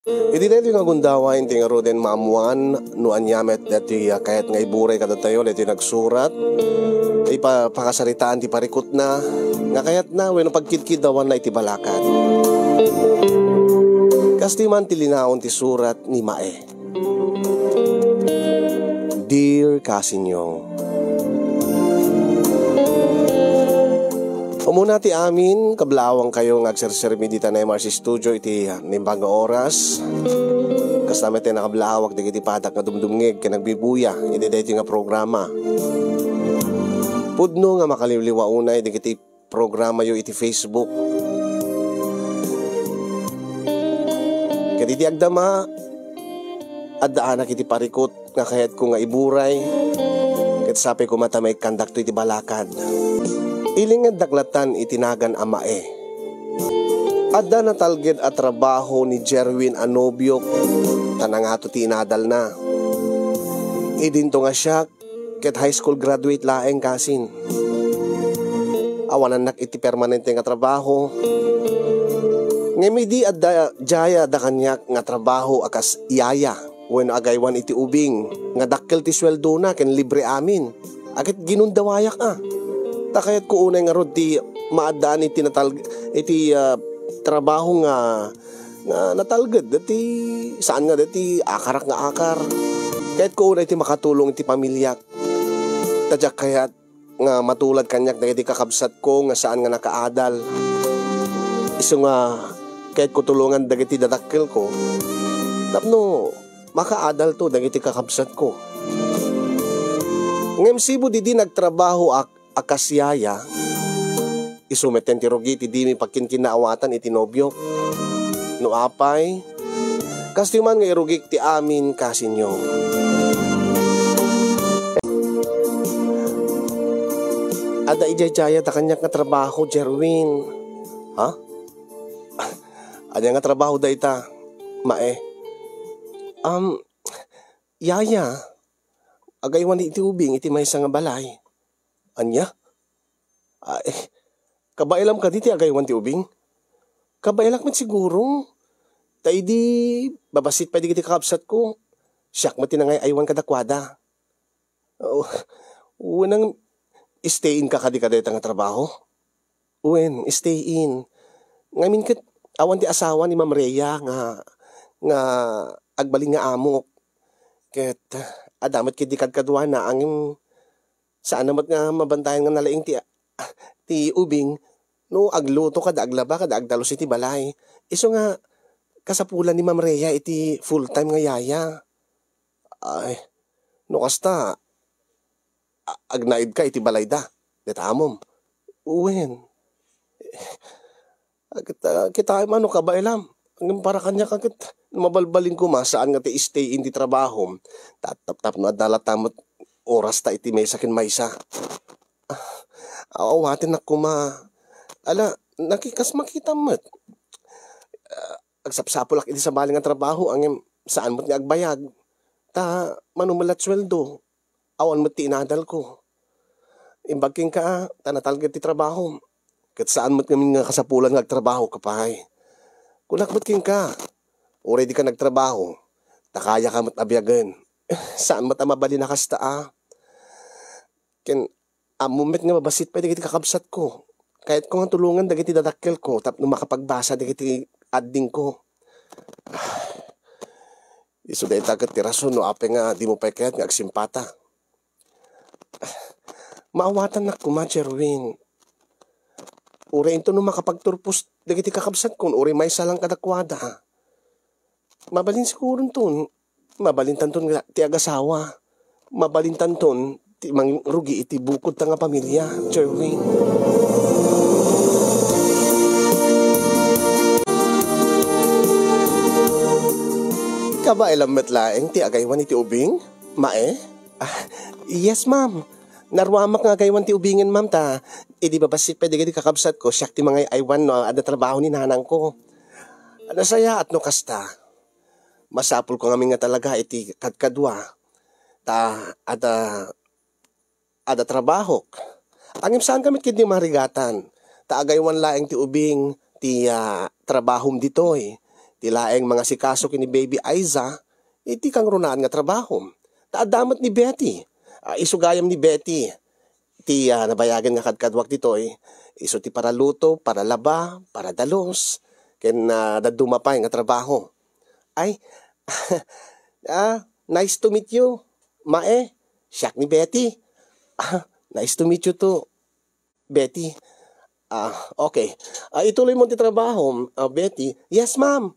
Iti dito nga gundawain ti nga roden maamuan no anyamet dati kahit nga iburay kada tayo dati nagsurat ay pakasaritaan ti parikot na nga kayat na wenno pagkidkidawan na iti balakan. Kasti man ti linaon ti surat ni Mae. Dear Kasinyong, umuna ti amin, kablawang kayo ng agsersermi dita na MRC Studio iti nimbang oras. Kasama tayo nakablawak di iti patak nga dumdumngeg ka nagbibuya iti dito nga programa. Pudno nga makaliliwa unay di iti programa yo iti Facebook. Kadi di agdama at daanak iti parikot nga kahit ko nga iburay kat sapi ko matamay kandakto iti balakad. Iling nga daklatan itinagan a Mae. Adda na talged at trabaho ni Jerwin Anobiok tanangato ti inadal na. Idinto nga siya ket high school graduate laeng kasin. Awanan nak iti permanente nga trabaho. Ngemidi adda jaya da kanyak nga trabaho akas iyaya when agaywan iti ubing nga dakkel ti sweldo na ken libre amin. Akit ginundawayak takayat ko unay nga rod ti maadaan iti trabaho nga natalged dati saan nga dati akarak nga akar. Kahit ko unay ti makatulong iti pamilyak. Tadyak kayat nga matulad kanyak dagiti kakabsat ko nga saan nga nakaadal. Isu nga kahit ko tulungan dagiti dadakkel ko. Tapno makaadal to dagiti kakabsat ko. Ngem sibo didi nagtrabaho akasyaya. Isumeten ti rogi ti dimi pagkinkinaawatan iti nobyo. No apay kasti man nga irugik ti amin Kasinyo. Ada ijayjaya da kanyak nga trabaho Jerwin. Ha? Ada nga trabaho da ita Mae. Yaya agaywan iti ubing iti maysa nga balay. Anya? Ay, kabailam ka diti agaywan ti ubing? Kabailak man siguro. Tay di babasit pa di kiti kakabsat ko. Siyak mati na ngay aywan kadakwada. Unang stay in ka kadi-kadi nga trabaho? Uwen, stay in. Ngamin kat awan ti asawa ni Ma'am Rhea nga agbaling nga amok. Ket adamat kiti kadkadwa na angin saan namat nga mabantayan nga nalaing ti ubing no agluto kada aglaba kada agdalos iti balay. Iso nga kasapulan ni Ma'am Rhea iti full time nga yaya. Ay no kasta agnaid ka iti balay da. Detamom. Uwen. Kita man no kabailam. Ang para kanya kakit mabalbalin ko saan nga ti stay in di trabaho. Tatap no adalatamot oras ta iti may sakin maysa. Awatin ako ala nakikas makita mo't. Agsapsapulak iti sa baling nga trabaho ang saan mo't nga agbayag. Ta manumalat sweldo. Awan mo't ti inadal ko. Imbagking ka tanatalgad ti trabaho. Kat saan mo't kami nga kasapulan nga agtrabaho kapay. Kulakbat king ka. Already ka nagtrabaho. Takaya ka mo't abyagan. Saan mo't amabali na kasta Ken moment nga mabasit pa dagiti kakabsat ko. Kahit ko nga tulungan dagiti dadakkel ko tapno makapagbasa dagiti adding ko. Isu da itagat ti rason no ape nga di mo pa kayat nga agsimpata. Maawatan na kuma Jerwin. Uri ito no makapagturpos dagiti kakabsat ko. Uri may salang kadakwada. Mabalin siguro ton. Mabalin tanton nga ti agasawa. Mabalin tanton ti rugi iti bukod ta nga pamilya, Jerwin. Kabailam metlaeng ti agaywan iti ubing? Mae? Yes, ma'am. Narwamak nga agaywan ti ubingen, ma'am, ta. Di babasit pa di kakabsat ko, siyak ti mga aywan no, ada trabaho ni nanang ko. Nasaya at no kasta. Masapul ko nga talaga iti kadkadwa. Ta, ada trabaho. Angim saan kamit kiti marigatan. Ta agaywan laeng ti ubing ti trabahom ditoy. Tilaeng mga sikaso kini Baby Aiza, iti kang runaan nga trabaho. Taadamat ni Betty. Isugayam ni Betty. Ti nabayagan nga kadkadwak ditoy. Iso ti para luto, para laba, para dalos. Ken dadumapay nga trabaho. Ay, nice to meet you. Mae, siyak ni Betty. Nice to meet you too, Betty. Okay. Ituloy mo ti trabaho, Betty. Yes, ma'am.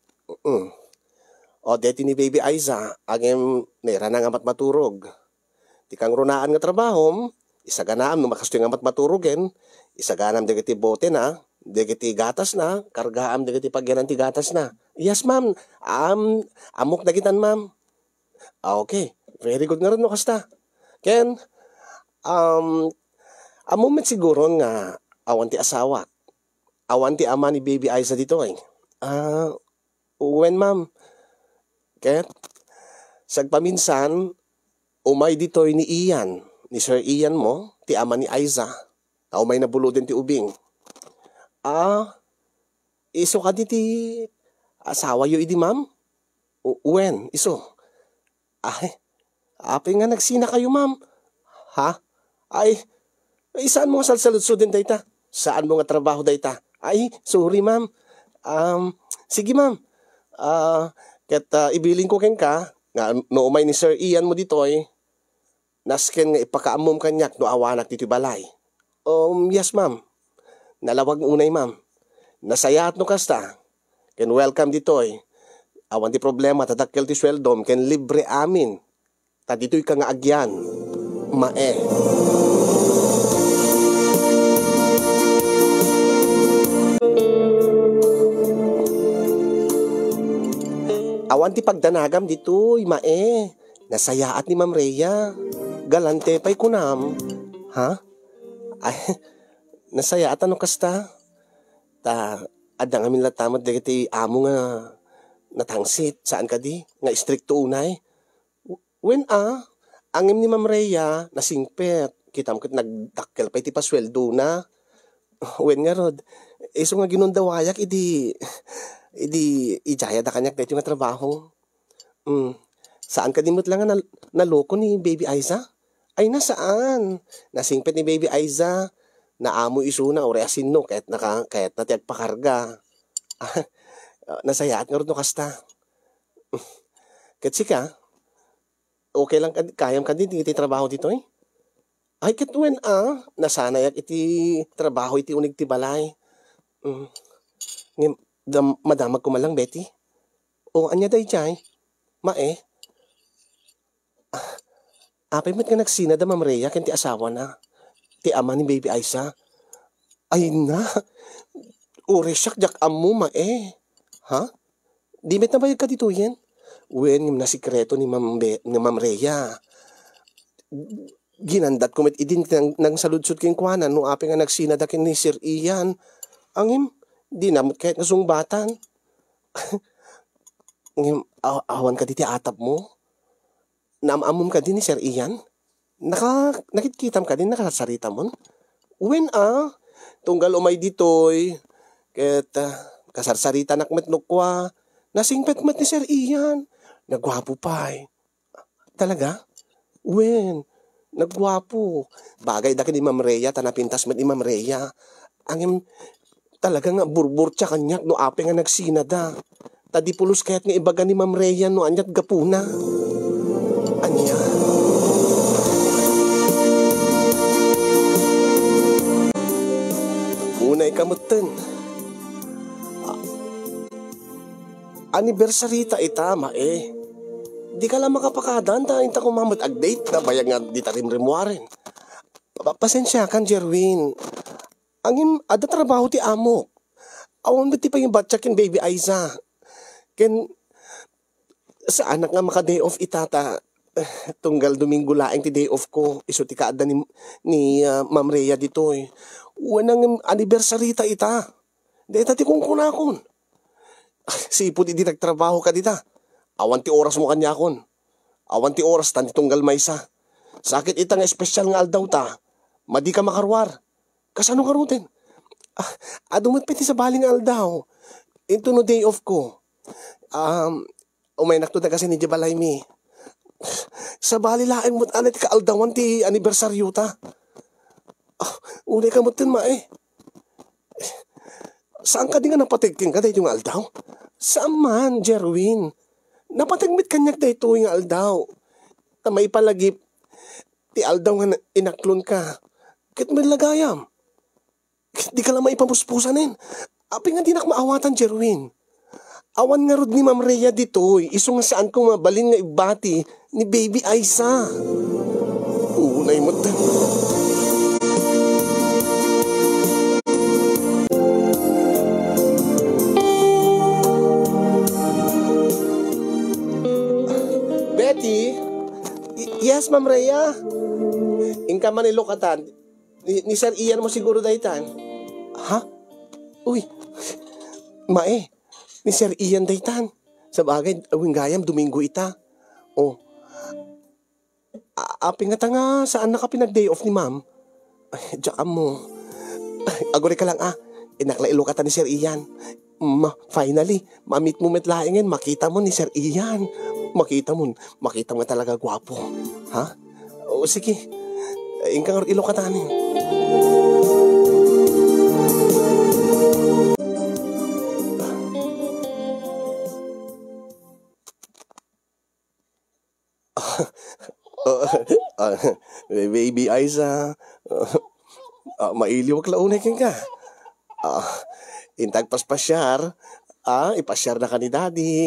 Deti ni Baby Aiza, agem nera na nga maturog. Ti kang runaan nga trabaho, isaganam no makasto nga maturugen, isaganam dagiti bote na, dagiti gatas na, kargaam dagiti pagyanan ti gatas na. Yes, ma'am. Amok dagitan, ma'am. Okay. Very good nga rin no kasta. Ken, a moment siguro nga awan ti asawa. Awan ti ama ni Baby Aiza dito eh. When, ma'am? Ket, sagpaminsan, umay ditoy ni Ian, ni Sir Ian mo, ti ama ni Aiza. Umay na bulodin ti ubing. Iso ka di ti asawa yo idi, ma'am? When? Iso? Apay nga nagsina kayo, ma'am. Ha? Saan mo nga salsalutso din dayta? Saan mo nga trabaho dayta? Sorry, ma'am. Sige, ma'am. Ket ibilin ko ken ka, nga no umay ni Sir Ian mo ditoy, nasken nga ipakaamom kanyak no awanak dito balay. Yes, ma'am. Nalawag unay, ma'am. Nasayat no kasta. Ken welcome ditoy. Awan di problema, tadakkel ti sweldom, ken libre amin. Ta ditoy ka nga agyan. Mae. Awan ti pagdanagam ditoy, mae. Nasayaat ni Ma'am Rhea. Galante pa'y kunam. Ha? Nasayaat ano kasta? Adang amin latamat dagiti amo nga natangsit. Saan ka di? Nga stricto unay. When angim ni Ma'am Rhea nasingpet. Kita mo kit nagdakkel pa'y ti pasweldo na. When nga rod. Iso nga ginundawayak, ijaya da kanyak dito nga trabaho. Saan ka dimot lang nga naloko ni Baby Aiza? Ay, nasaan? Nasingpet ni Baby Aiza. Naamo iso na oreasin no, kahit natiyag pakarga. Nasayaat nga rin no kasta. Kasi ka, okay lang, kayam ka din, iti trabaho dito eh. Ay, katwen nasanayak iti trabaho iti unig ti balay. Madamag ko malang, Betty. Anya day jay? Mae? Apay mat nga nagsina da Ma'am Rhea, ken ti asawa na. Ti ama ni Baby Aiza. Ay na. Uresyak jak amu, mae. Ha? Di met nabayag ka dito yan? Wen, yung nasikreto ni Ma'am Rhea. Ginandat ko met idin nang saludsod king kwanan, no apay nga nagsina da ken ni Sir Ian. Angim, di namot kahit nasumbatan. Awan ka diti atap mo. Naamamom ka din ni Sir Ian. Nakitkitam ka din, nakasarita mo. When tunggal umay ditoy, ket kasarsarita nakmet nukwa, nasingpet met ni Sir Ian. Nagwapo pa eh. Talaga? When? Nagwapo. Bagay da ni Ma'am Rhea, tanapintas met ni Ma'am Rhea. Angim, talaga nga burbur tsa kanyak no ape nga nagsina da. Tadi pulos kaya't nga ibaga ni Ma'am Rhea no anyat gapuna. Anya. Unay kamutin. Anniversary ta itama eh. Di ka lang makapakadan ta inta kumamot ag-date na bayag nga di tarim-rimuarin. Pasensya kan, Jerwin. Angin, ada trabaho ti amo. Awan ba ti pa yung batsak yung Baby Aiza? Ken, sa anak nga maka-day off itata, tunggal Domingo laeng ti day off ko. Iso ti kaada ni Ma'am Rhea dito eh. Wanang anniversary ta ita. Dahil ti kung kunakon. Sipod hindi nagtrabaho ka dita. Awan ti oras mo kanya kon. Awan ti oras tan tunggal maysa. Sakit ita nga espesyal nga aldaw ta. Madi ka makarwar. Kasano ka rutin? Dumot piti sa baling aldaw. Ito no day off ko. Umay nakto na kasi ni Jabalay mi. Sa balilaeng mo't anay ti kaaldawan ti anibersaryo ta. Unay ka mo't ma eh. Saan ka di nga napatigking ka dahil yung aldaw? Saan man, Jerwin? Napatigmit kanyak dahil ito yung aldaw. Na may palagip, ti aldaw nga inaklon ka. Kit may lagayam. Di ka lang maipapuspusanin. Api nga di nak maawatan, Jerwin. Awan nga rod ni Ma'am Rhea dito. Iso nga saan ko mabalin nga ibati ni Baby Aiza. Unay mo ta. Betty? Yes, Ma'am Rhea. Ingka man ilokatan. Ni Sir Ian mo siguro daytan. Ha? Uy. Mae. Ni Sir Ian daytan. Sa bagay, awing gayam, Domingo ita. Oh. Aping nga tanga, saan na ka pinag-day off ni Ma'am? Ay, diyan mo. Agore ka lang Inakla ka ni Sir Ian. Finally, mamit mo metlaingin, makita mo ni Sir Ian. Makita mo talaga gwapo. Ha? O sige, ingkang ilokatanin. Baby Aiza, mailiw ak launay ka. Intag paspasyar, ipasyar na ka ni Daddy.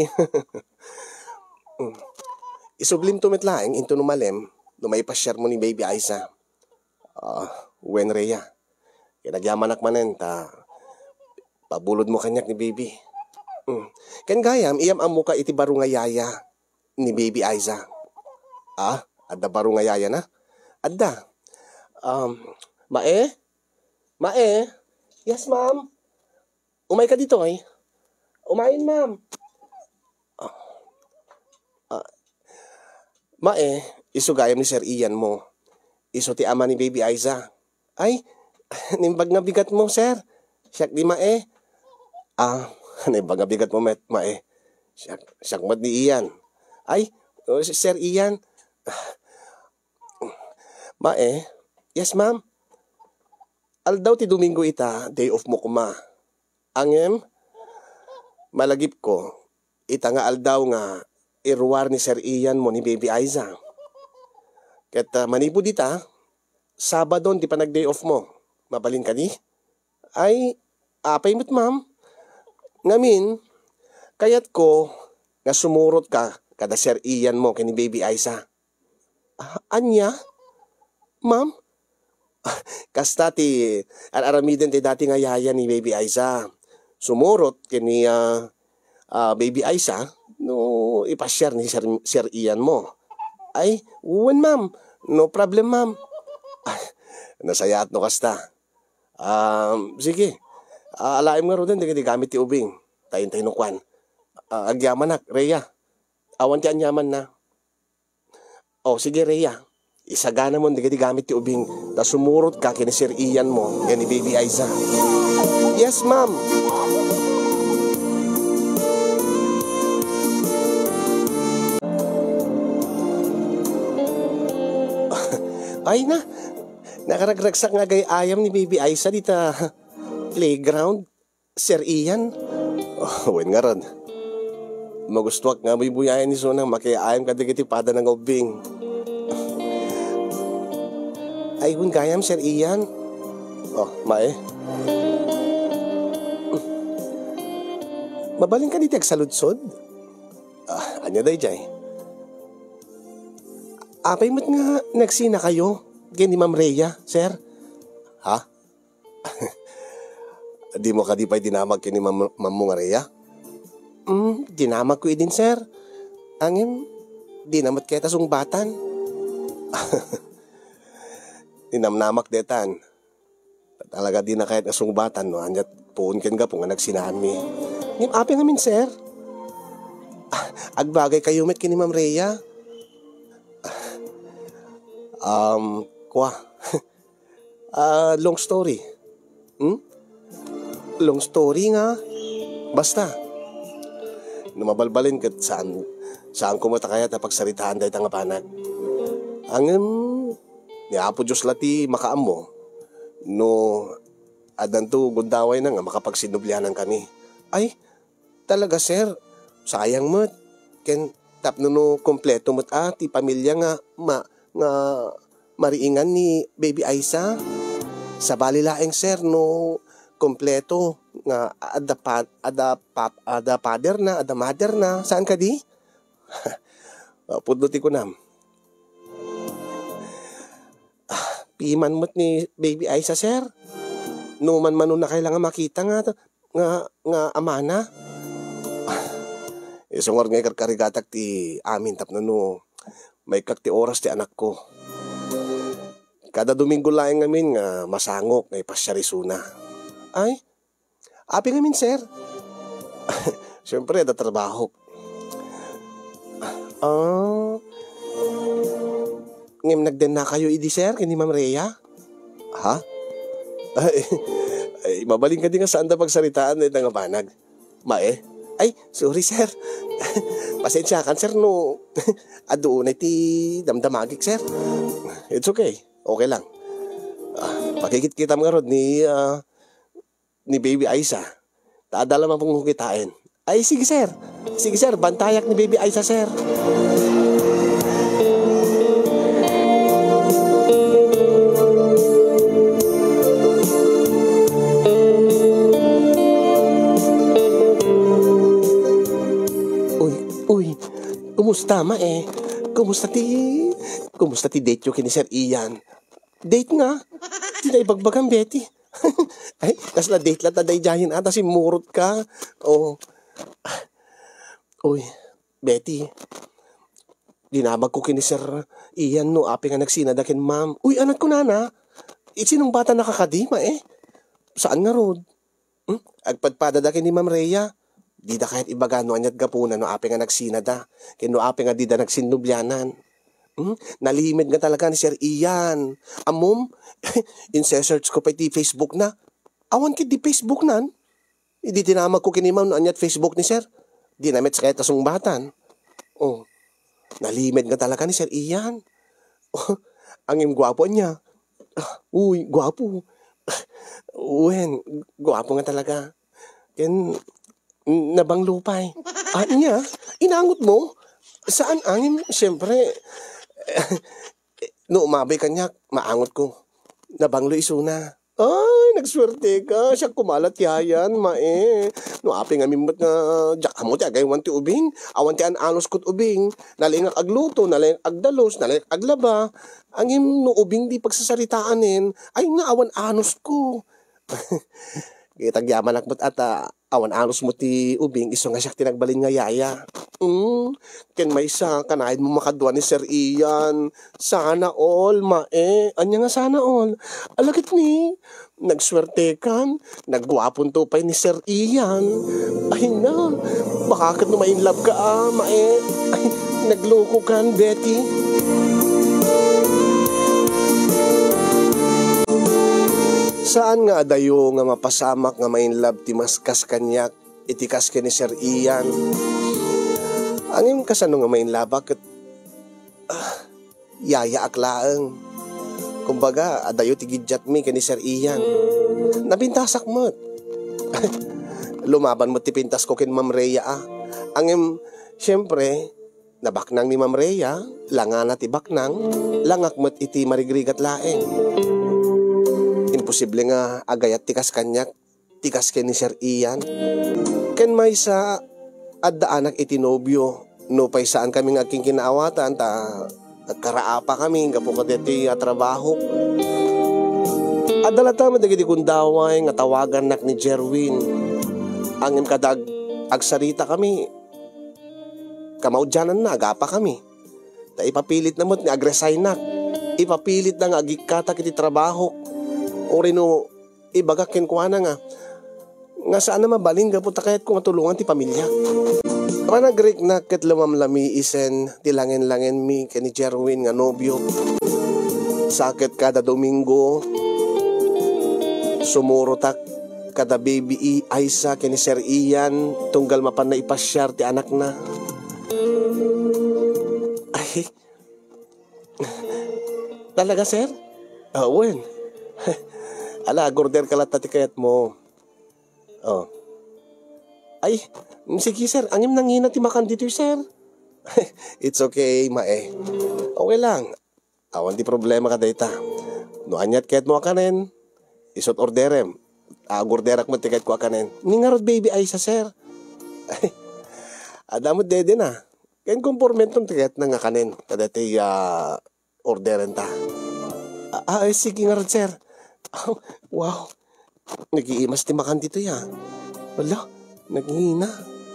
Isublim tumitlaing into numalem, lumay pasyar mo ni Baby Aiza. Wen Rhea, kinagyaman akmanen ta, pabulod mo kanyak ni Baby. Kan gayam, iyam amo ka iti baro nga yaya ni Baby Aiza. Adda baro nga yaya na? Adda. Mae? Mae? Yes, ma'am. Umay ka dito ay? Umayin, ma'am. Mae, isugayam ni Sir Ian mo. Iso ti ama ni Baby Aiza. Ay, nimbag nga bigat mo, sir. Siyak di mae. Nimbag nga bigat mo, mae. Siyak mat ni Ian. Ay, Sir Ian. Mae, yes ma'am. Aldaw ti Domingo ita, day off mo kuma. Angem, malagip ko, ita nga aldaw nga, irwar ni Sir Ian mo ni Baby Aiza. Ket manipo dita, Sabadon di pa nag-day off mo. Mabalin ka ni? Ay, apay mo't ma'am. Ngamin, kayat ko, nga sumurot ka, kada Sir Ian mo kini Baby Aiza. Anya? Ma'am? Kasta ti aramiden ti dati nga yaya ni Baby Aiza. Sumurot kini Baby Aiza no ipasyar ni Sir Ian mo. Ay, uwan ma'am. No problem ma'am. Nasayat no kasta. Sige. Alaim nga ro din di gamit ti ubing. Tayin no kwan. Agyaman nak, Rhea. Awan ti anyaman na. Sige Rhea. Isagana mo, hindi gamit ti ubing. Ta sumurot ka kini Sir Ian mo, yan ni Baby Aiza. Yes, ma'am. Ay na, nakaragragsak nga ayam ni Baby Aiza dita playground. Sir Ian. Wen nga ron. Magustuwak nga may buyayan ni Sonang makiayam kadigiti pada ng ubing. Ay, hun gayam, Sir Ian. Mae. Mabaling ka dito agsaludsod? Anya day, Jay? Apay mo't nga nagsina kayo, gen ni Ma'am Rhea, sir? Ha? Di mo ka di pa'y dinamag kini Ma'am Rhea? Dinamag ko din, sir. Angin, dinamat kaya tasong batan. Dinamnamak detan. Talaga di na kahit nasungbatan, no? Anyat puun ken ka po nga nagsinahan mi. Ngim api nga min, sir. Agbagay kayo met kini Ma'am Rhea. Kwa. Long story. Long story nga. Basta. Numabalbalin kat saan kumata kaya ta pagsaritaan dahi nga banag. Angem ni Apo Diyos lati makaam mo no adan to gundaway na nga makapagsinubyanan kami. Ay, talaga sir, sayang mo't ken tapno no kompleto mo't ti pamilya nga nga mariingan ni Baby Aiza. Sa balilaeng sir no kompleto nga ada father na, ada mother na. Saan ka di? Pudluti ko nam. Piman mo't ni Baby Aiza sir. No man na kailangan makita nga amana. Isungor nga karkarigatak ti amin tapno no may kakti oras ti anak ko. Kada Domingo laeng ngamin nga masangok nga ipasyarisuna. Ay, api ngamin sir. Siyempre ada trabaho. Ngem nagden na kayo idi sir kini Ma'am Rhea? Ha? Ay, mabaling ka din nga saan da pagsaritaan na nga banag. Mae? Ay, sorry sir. Pasensya kan sir no. Adoon ay ti damdamagik sir. It's okay. Okay lang. Pakikit kita mga rod ni Baby Aiza. Taadala man pong kitain. Ay, sige sir. Sige sir, bantayak ni Baby Aiza sir. Uy, kumusta mae? Kumusta ti date yo kini Sir Ian? Date nga? Di na ibagbagang Betty. Ay, kasla date lang taday jahin ata si murot ka. Oh. Uy, Betty. Dinabag ko kini Sir Ian no api nga nagsinadakin ma'am. Uy, anak ko nana. Sinong bata nakakadima eh? Saan nga rod? Agpadpadadakin ni Ma'am Rhea. Di da kahit ibaga no anyat gapuna no api nga nagsinada. Kino api nga di da nagsinubyanan. Nalimit nga talaga ni Sir Ian. Amom, in-search ko pa di Facebook na. Awan kit di Facebook nan. Di tinamag ko kinimam no anyat Facebook ni Sir. Di namit sa kahit asong batan. Oh, nalimit nga talaga ni Sir Ian. Oh, ang gwapo niya. Uy, gwapo. Uwen, gwapo nga talaga. Ken nabang lupay. Niya, inangot mo? Saan angin? Siyempre, no umabay kanya, maangot ko. Nabanglo isuna. Ay, nagswerte ka. Siya kumalat yayan, mae. No api nga mimot nga, jak mo ti agay wanti ubing. Awan ti anos kot ubing. Naling agluto, naling agdalos, naling aglaba. Angin no ubing di pagsasaritaan ay naawan anos ko. Kitagyaman akmat ata awan anos mo ti ubing iso nga siya tinagbalin nga yaya. Ken may isa kanahin mo makadwa ni Sir Ian. Sana all mae. Anya nga sana all. Alagit ni nagswerte kan. Nagwapon to pa ni Sir Ian. Ay na. Baka kat no mainlove ka mae. Ay nagloko kan Betty. Saan nga adayo nga mapasamak nga main love ti maskas kanyak itikas ni Sir Ian. Angin kasano nga main love ket yaya aklaeng. Kumbaga adayo ti gidyat mi ni Sir Ian. Napintasak mo. Lumaban mo ti pintas ko ken Ma'am Rhea Angin syempre nabaknang ni Ma'am Rhea, langana ti baknang, langak met iti marigrigat laeng. Imposible nga agayat tikas kanyak, tikas ken ni Sir Ian. Ken may sa adda anak iti nobyo, no pay saan kami nga aking kinaawatan, ta nagkaraapa kami, gapo kadeti trabaho. Adalata madagiti kundaway nga tawagan nak ni Jerwin. Angin kadag agsarita kami, kamaudyanan na, agapa kami. Ta ipapilit namot ni agresay nak, ipapilit na nga agikatak iti trabaho. O rino, ibagakin ko na nga saan na mabaling ka puta kahit kung matulungan ti pamilya. Panagrik na ket lumamlami isen tilangin-langin mi kani Jerwin nga nobyo. Sakit kada Domingo, sumurotak kada baby Aiza kini Sir Ian tunggal mapan na ipasyar ti anak na. Ay, talaga sir? Wen. Ala, gorder kalat ti kayat mo. Oh. Ay, sige sir, angim nangina ti makan dito sir. It's okay, mae. Okay lang. Awan di problema ka data. No anyat kayat mo akanen. Isot orderem. Gorderak mo tiket ko akanen. Ningarod baby Aiza sir. Ay, adamot dede na. Kain kompormentong tiket na nga kanin. Kada ti orderen ta. Ay, sige ngarod sir. Oh, wow. Nag-iimas ti makan dito ya. Wala, naghihina.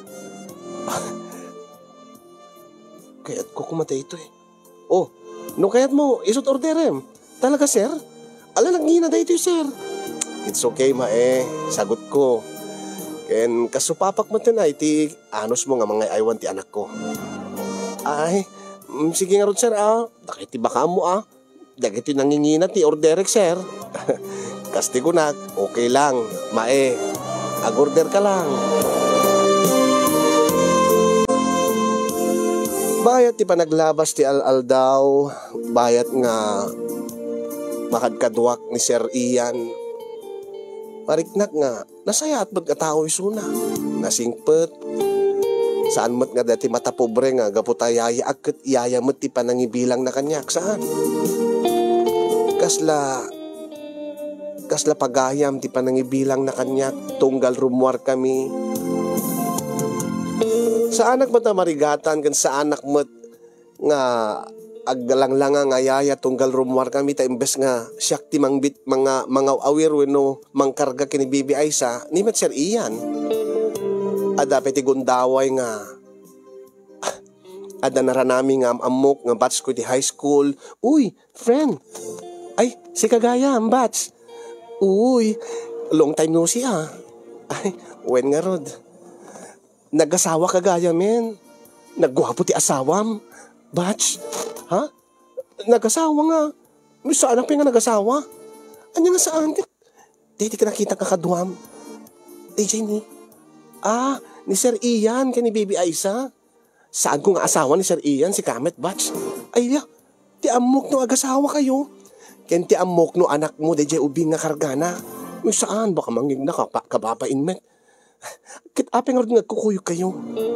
Kaya't ko kumatay ito eh. Oh, no kaya't mo, isot orderem. Talaga sir? Ala, naghihina da ito sir. It's okay mae, sagot ko. Ken kasupapak mo na iti anos mo nga mga aywan ti anak ko. Ay, sige nga ron sir Dakiti baka mo Dagiti nangingina ti orderek sir. Kasti ko na, okay lang, mae. Agorder ka lang. Bayat ti panaglabas ti al daw. Bayat nga makadkadwak ni Sir Ian. Pariknak nga, nasaya at ba't katao isuna. Nasingpet. Saan mo't nga dati mata pobre nga, gaputa yaya akit yaya mo't ti panangibilang na kanyak. Saan? Kasla pagayam ti panangibilang na kanyak, tunggal rumuar kami. Sa anak mo't na marigatan, kan sa anak mo't nga aggalanglanga nga yaya tunggal rumuar kami ta imbes nga siyak ti mangbit mga awir wenno mangkarga kini Bibi Aiza ni met Sir Ian. Dapat ti gundaway nga ada naranami nga amok nga batch ko ti high school. Uy, friend. Ay, si Kagaya ang batch. Uy, long time no see Ay, wen nga rod. Nag-asawa Kagaya men. Nagwapo ti asawam. Batch. Ha? Nag-asawa nga. Saan ang pinga nag-asawa? Anya nga saan? Di ka nakita kakaduam. DJ ni. Ni Sir Ian, kani Baby Aiza. Saan ko nga asawa ni Sir Ian, si Kamet Batch? Ay, ti amok no ag-asawa kayo. Ken ti amok no anak mo, DJ Ubing nga kargana. Saan? Baka mangig na kabapain met. Kit apeng nga nagkukuyo kayo.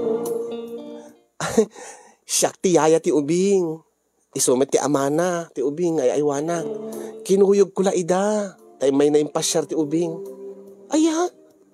Siyak ti yaya ti Ubing. Isumet ti amana, ti Ubing ay aywanang. Kinuyog ko la ida. Tay may na impasyar ti Ubing. Aya.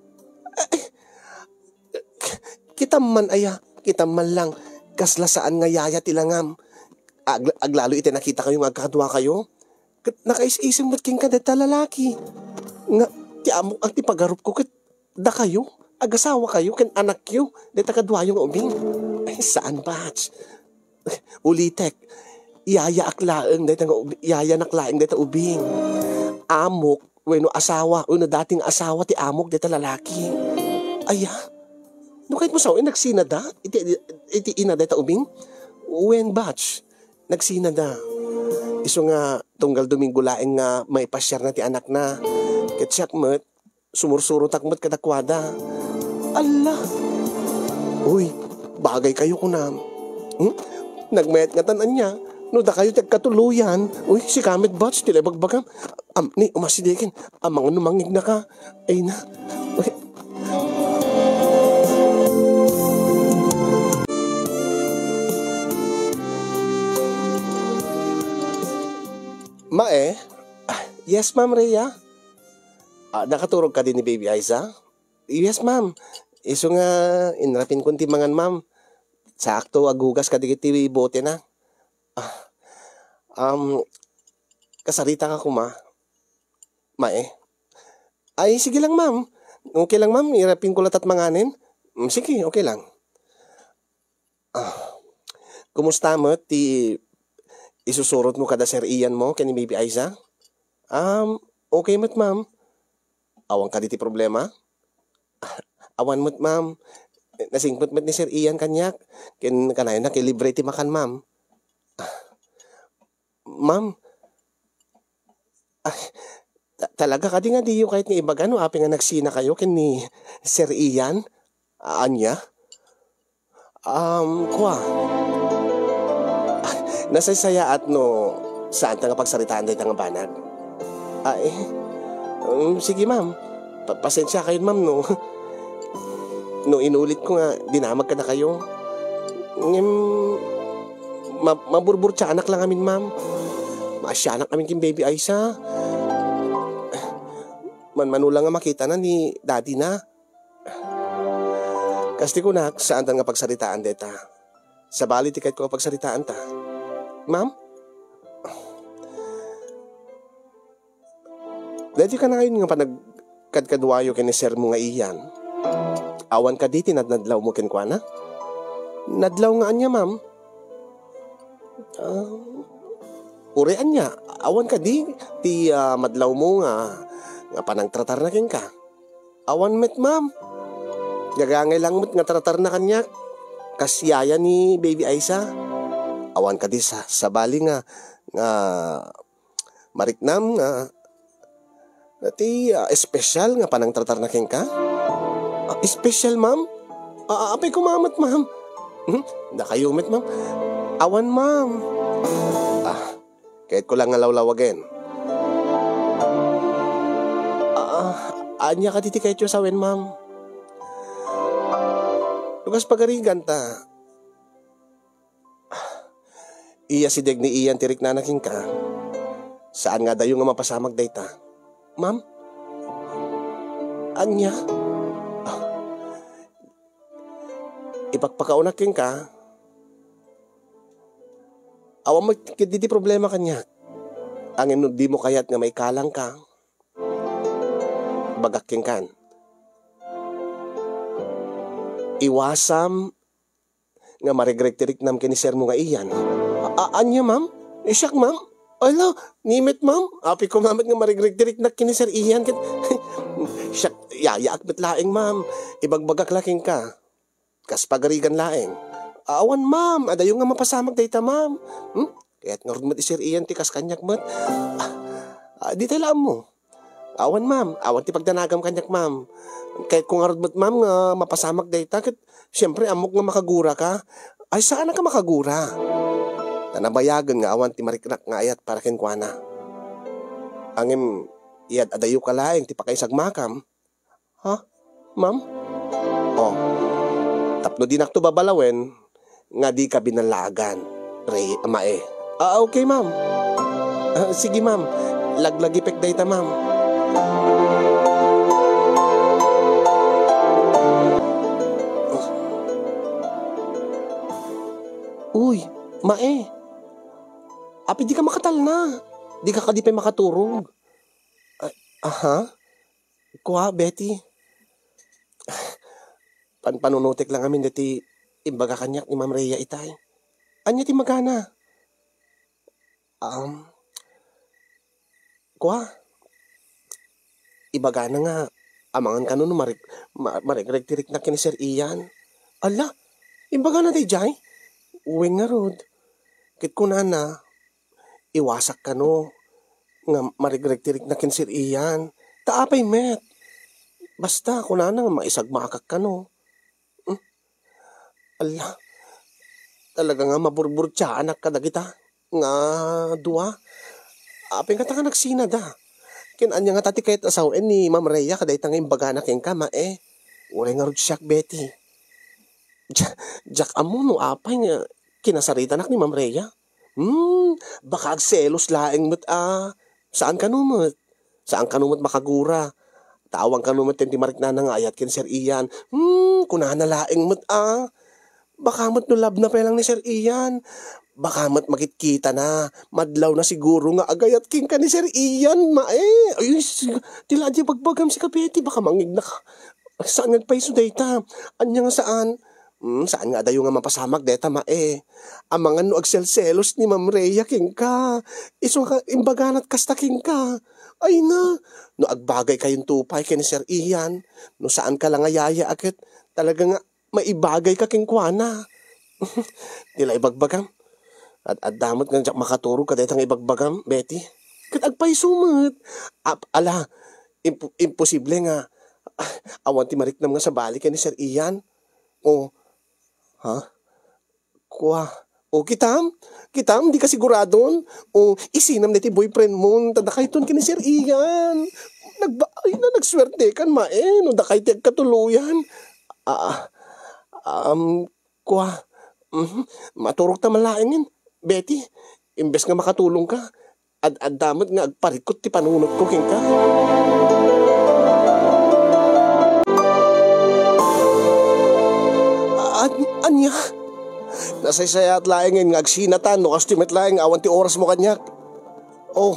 Kitam man lang. Kasla saan nga yaya ti langam. Aglalo iti nakita kayo nga kakadwa kayo. Nakais-isim mo't king kadeta lalaki. Nga ti amok ang ti pagarup ko kat da kayo. Agasawa kayo ken anak yo. Deta kadwa yung Ubing. Ay saan batch? Ulitek. Yaya aklaeng deta nga yaya naklaeng deta Ubing. Amok wenno asawa, wenno dating asawa ti amok deta lalaki. Aya. No kahit mo sao nagsinada iti ina deta Ubing. When batch nagsinada. Iso nga tunggal Domingo laeng nga may pasyar na ti anak na. Ket siyak met sumursurutak met kadakwada. Allah. Uy, bagay kayo kunam. Nagmayat nga tanan niya. No da kayo tagkatuluyan. Uy, si Kamet Batch, tila bagbagam. Ni, umasidikin. Mga numangig na ka. Ay na. Uy. Mae? Yes, Ma'am Rhea. Nakaturog ka din ni Baby Aiza? Yes, Ma'am. Iso nga, inrapin ko timangan, Ma'am. Sakto, agugas ka digiti bote na. Kasarita ka kuma. Mae. Ay, sige lang, Ma'am. Okay lang, Ma'am. Irapin ko latat manganin. Sige, okay lang. Kumusta mo? Isusurot mo kada Sir Ian mo, kani Baby Aiza? Okay mo't, Ma'am. Awang ka diti problema? Awan mo't, Ma'am. Nasingpot mo't ni Sir Ian kanyak. Ken kanayon na kilibre ti makan, Ma'am. Ma'am. Talaga ka di nga di yung kahit nga iba gano, api nga nagsina kayo kin ni Sir Ian? Anya? Kwa, nasaysaya at no, saan ta nga pagsaritaan day nga banag? Ay, sige ma'am, pasensya kayo ma'am no. No inulit ko nga, dinamag ka na kayo. Ngem, maburbur anak lang amin ma'am. Maasyanak namin kin baby Aisa. Manulang nga makita na ni daddy na. Kasti ko na, saan ta nga pagsaritaan deta? Sa bali tikat ko pagsaritaan ta. Ma'am? Dati ka na ngayon nga panagkadkadwayo kini sir mo nga iyan. Awan ka di tinadnadlaw mo kinkwana? Nadlaw nga anya, ma'am. Urean niya. Awan ka di. Madlaw mo nga panang tratar na kin ka. Awan met, ma'am. Gagangay lang mo't nga tratar na kanya. Kasyaya ni baby Aisa. Awan ka di sa bali nga mariknam nga espesyal nga panang tratar na kin ka. Espesyal, ma'am? Apay kumamat, ma'am. Nakayumit, ma'am. Awan, ma'am. Kahit ko lang nga lawlawagin. Anya ka titi kahit yung sawin, ma'am. Lugas pagarigan ta. Iya si deg ni iyan tirik na naking ka. Saan nga dayo nga mapasamag day ta? Ma'am? Anya? Ipagpakaunakin ka. Awan mo, di problema kanya. Ang di mo kayat nga may kalang ka. Bagaking kan. Iwasam nga marigrektirik nam kini sir mo nga iyan. Anya, ma'am? Siyak, ma'am? Ala, nimit, ma'am? Api ko, ma'am, nga marigrektirik na kini sir iyan. Siyak, yayak bet laing, ma'am. Ibagbagak laking ka. Kas pagarigan laing. Awan, ma'am. Adayo nga mapasamag dayta, ma'am. Kaya't nga rin sir iyan ti kas kanyak, mat. Di tayo laam mo. Awan, ma'am. Awan ti pagdanagam kanyak, ma'am. Kahit kung nga rin ma'am, nga mapasamag dayta. Siyempre, amok nga makagura ka. Ay, saan ka makagura? Nanabayagan nga awan ti mariknak nga ayat para kinkwana. Angim, iyad adayo ka laing ti pakaisag makam. Ha? Ma'am? Oh. Tapno di nakto babalawen, nga di ka binalagan. Mae. Okay, ma'am. Sige, ma'am. Laglagipek dayta, ma'am. Uy, mae. Api di ka makatal na. Di ka kadipay makaturog. Aha? Kuha, Betty. Panunutik lang amin dati imbaga kanyak ni Ma'am Rhea itay. Anya ti magana? Kuha. Ibaga na nga. Amangan ka nun marigrektirik na kini Sir Ian. Ala, imbaga na day jay? Uwing nga rod. Kit ko na iwasak ka no. Nga marigrektirik na kini Sir Ian. Taapay met. Basta ko na maisagmakak ka no. Ala, talaga nga maburbur siya anak ka dagita. Nga dua. Apeng ka nga nagsina da. Kinanya nga tati kahit asawen ni Ma'am Rhea kaday tanga imbaga na king kama Uray nga rod siyak Betty. Jak amo no apay nga kinasarita nak ni Ma'am Rhea. Baka agselos laeng met Saan ka numot? Saan ka numot makagura? Tawang ka numot ti marik na nga ayat kin Sir Ian. Kunana laeng met Baka mat no lab na pa lang ni Sir Ian. Baka mat makikita na. Madlaw na siguro nga agayat king ka ni Sir Ian, mae. Ay, tila di pagbagam si Kapeti. Baka mangig na ka. Saan nga paiso dayta? Anya nga saan? Saan nga dayo nga mapasamag dayta, mae. Amangan no agselselos ni Ma'am Rhea king ka. Iso ka imbaganat kasta king ka. Ay na. No agbagay kayong tupay kay ni Sir Ian. No saan ka lang ayaya akit. Talaga nga maibagay ka king kuana. Tila ibagbagam. At damot nga makaturo ka daytang ibagbagam, Betty. Kat agpaisumat. Ala, imposible nga. Awan ti mariknam nga sa balik ni Sir Ian. O, ha? Kuha. O, kitam, di ka siguradon. O, isinam na ti boyfriend mo, tadakay ton ka ni Sir Ian. Nagswerte kan no, dakay ti agkatuluyan. Kuha. Maturok ta malain Betty, imbes nga makatulong ka, ad-damot nga agparikot ti panunot ko king ka. Anya, nasaysaya at laing nga agsinatan, no kastimit laing awan ti oras mo kanyak. Oh,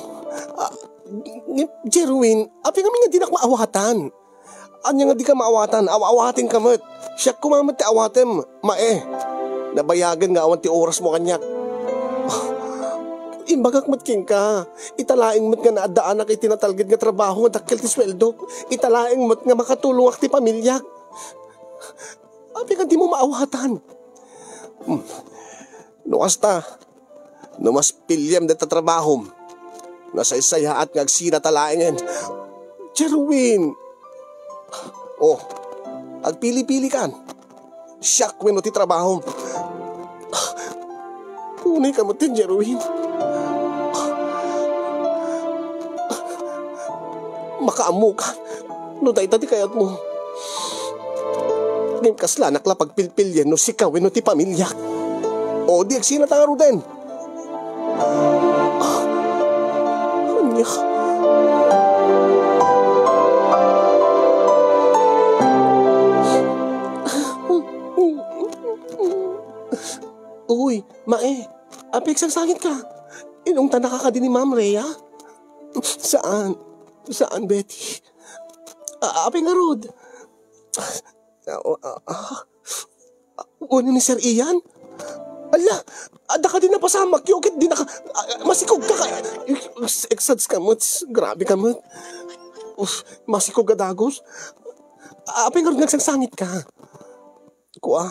Jerwin, api kami nga di na maawatan. Anya nga di ka maawatan, awawatin ka mat. Siya kumamat ti awatem, nabayagan nga awan ti oras mo kanyak. Imbagak mat king ka, italaing mat nga naadaan na kay tinatalgid nga trabaho nga dakkel ti sweldo, italaing mat nga makatulong ak ti pamilya. Api ka di mo maawatan. No mas pilyam na tatrabaho, nasaysaya at nga agsina talaingin. Jerwin, oh, agpili-pili kan, siyak weno ti trabaho. Tunay ka mo tin, Jerwin. Makaamu ka, no dayta ti kayat mo. Ngayon kasla nakla pagpilpilyan no sikawin no ti pamilya. O di agsina tanga ruden. Anya. Uy, apik sang sakit ka. Inong tanaka ka din ni Ma'am Rhea? Saan, Betty? Apik nga rod. Ano ni Sir Ian? Ala, ada ka din na pasamak, yukit din na ka, masikog ka ka, exads ka mo, grabe ka mo. Masikog ka dagos. Apay nga rin nagsangsangit ka. Kuha,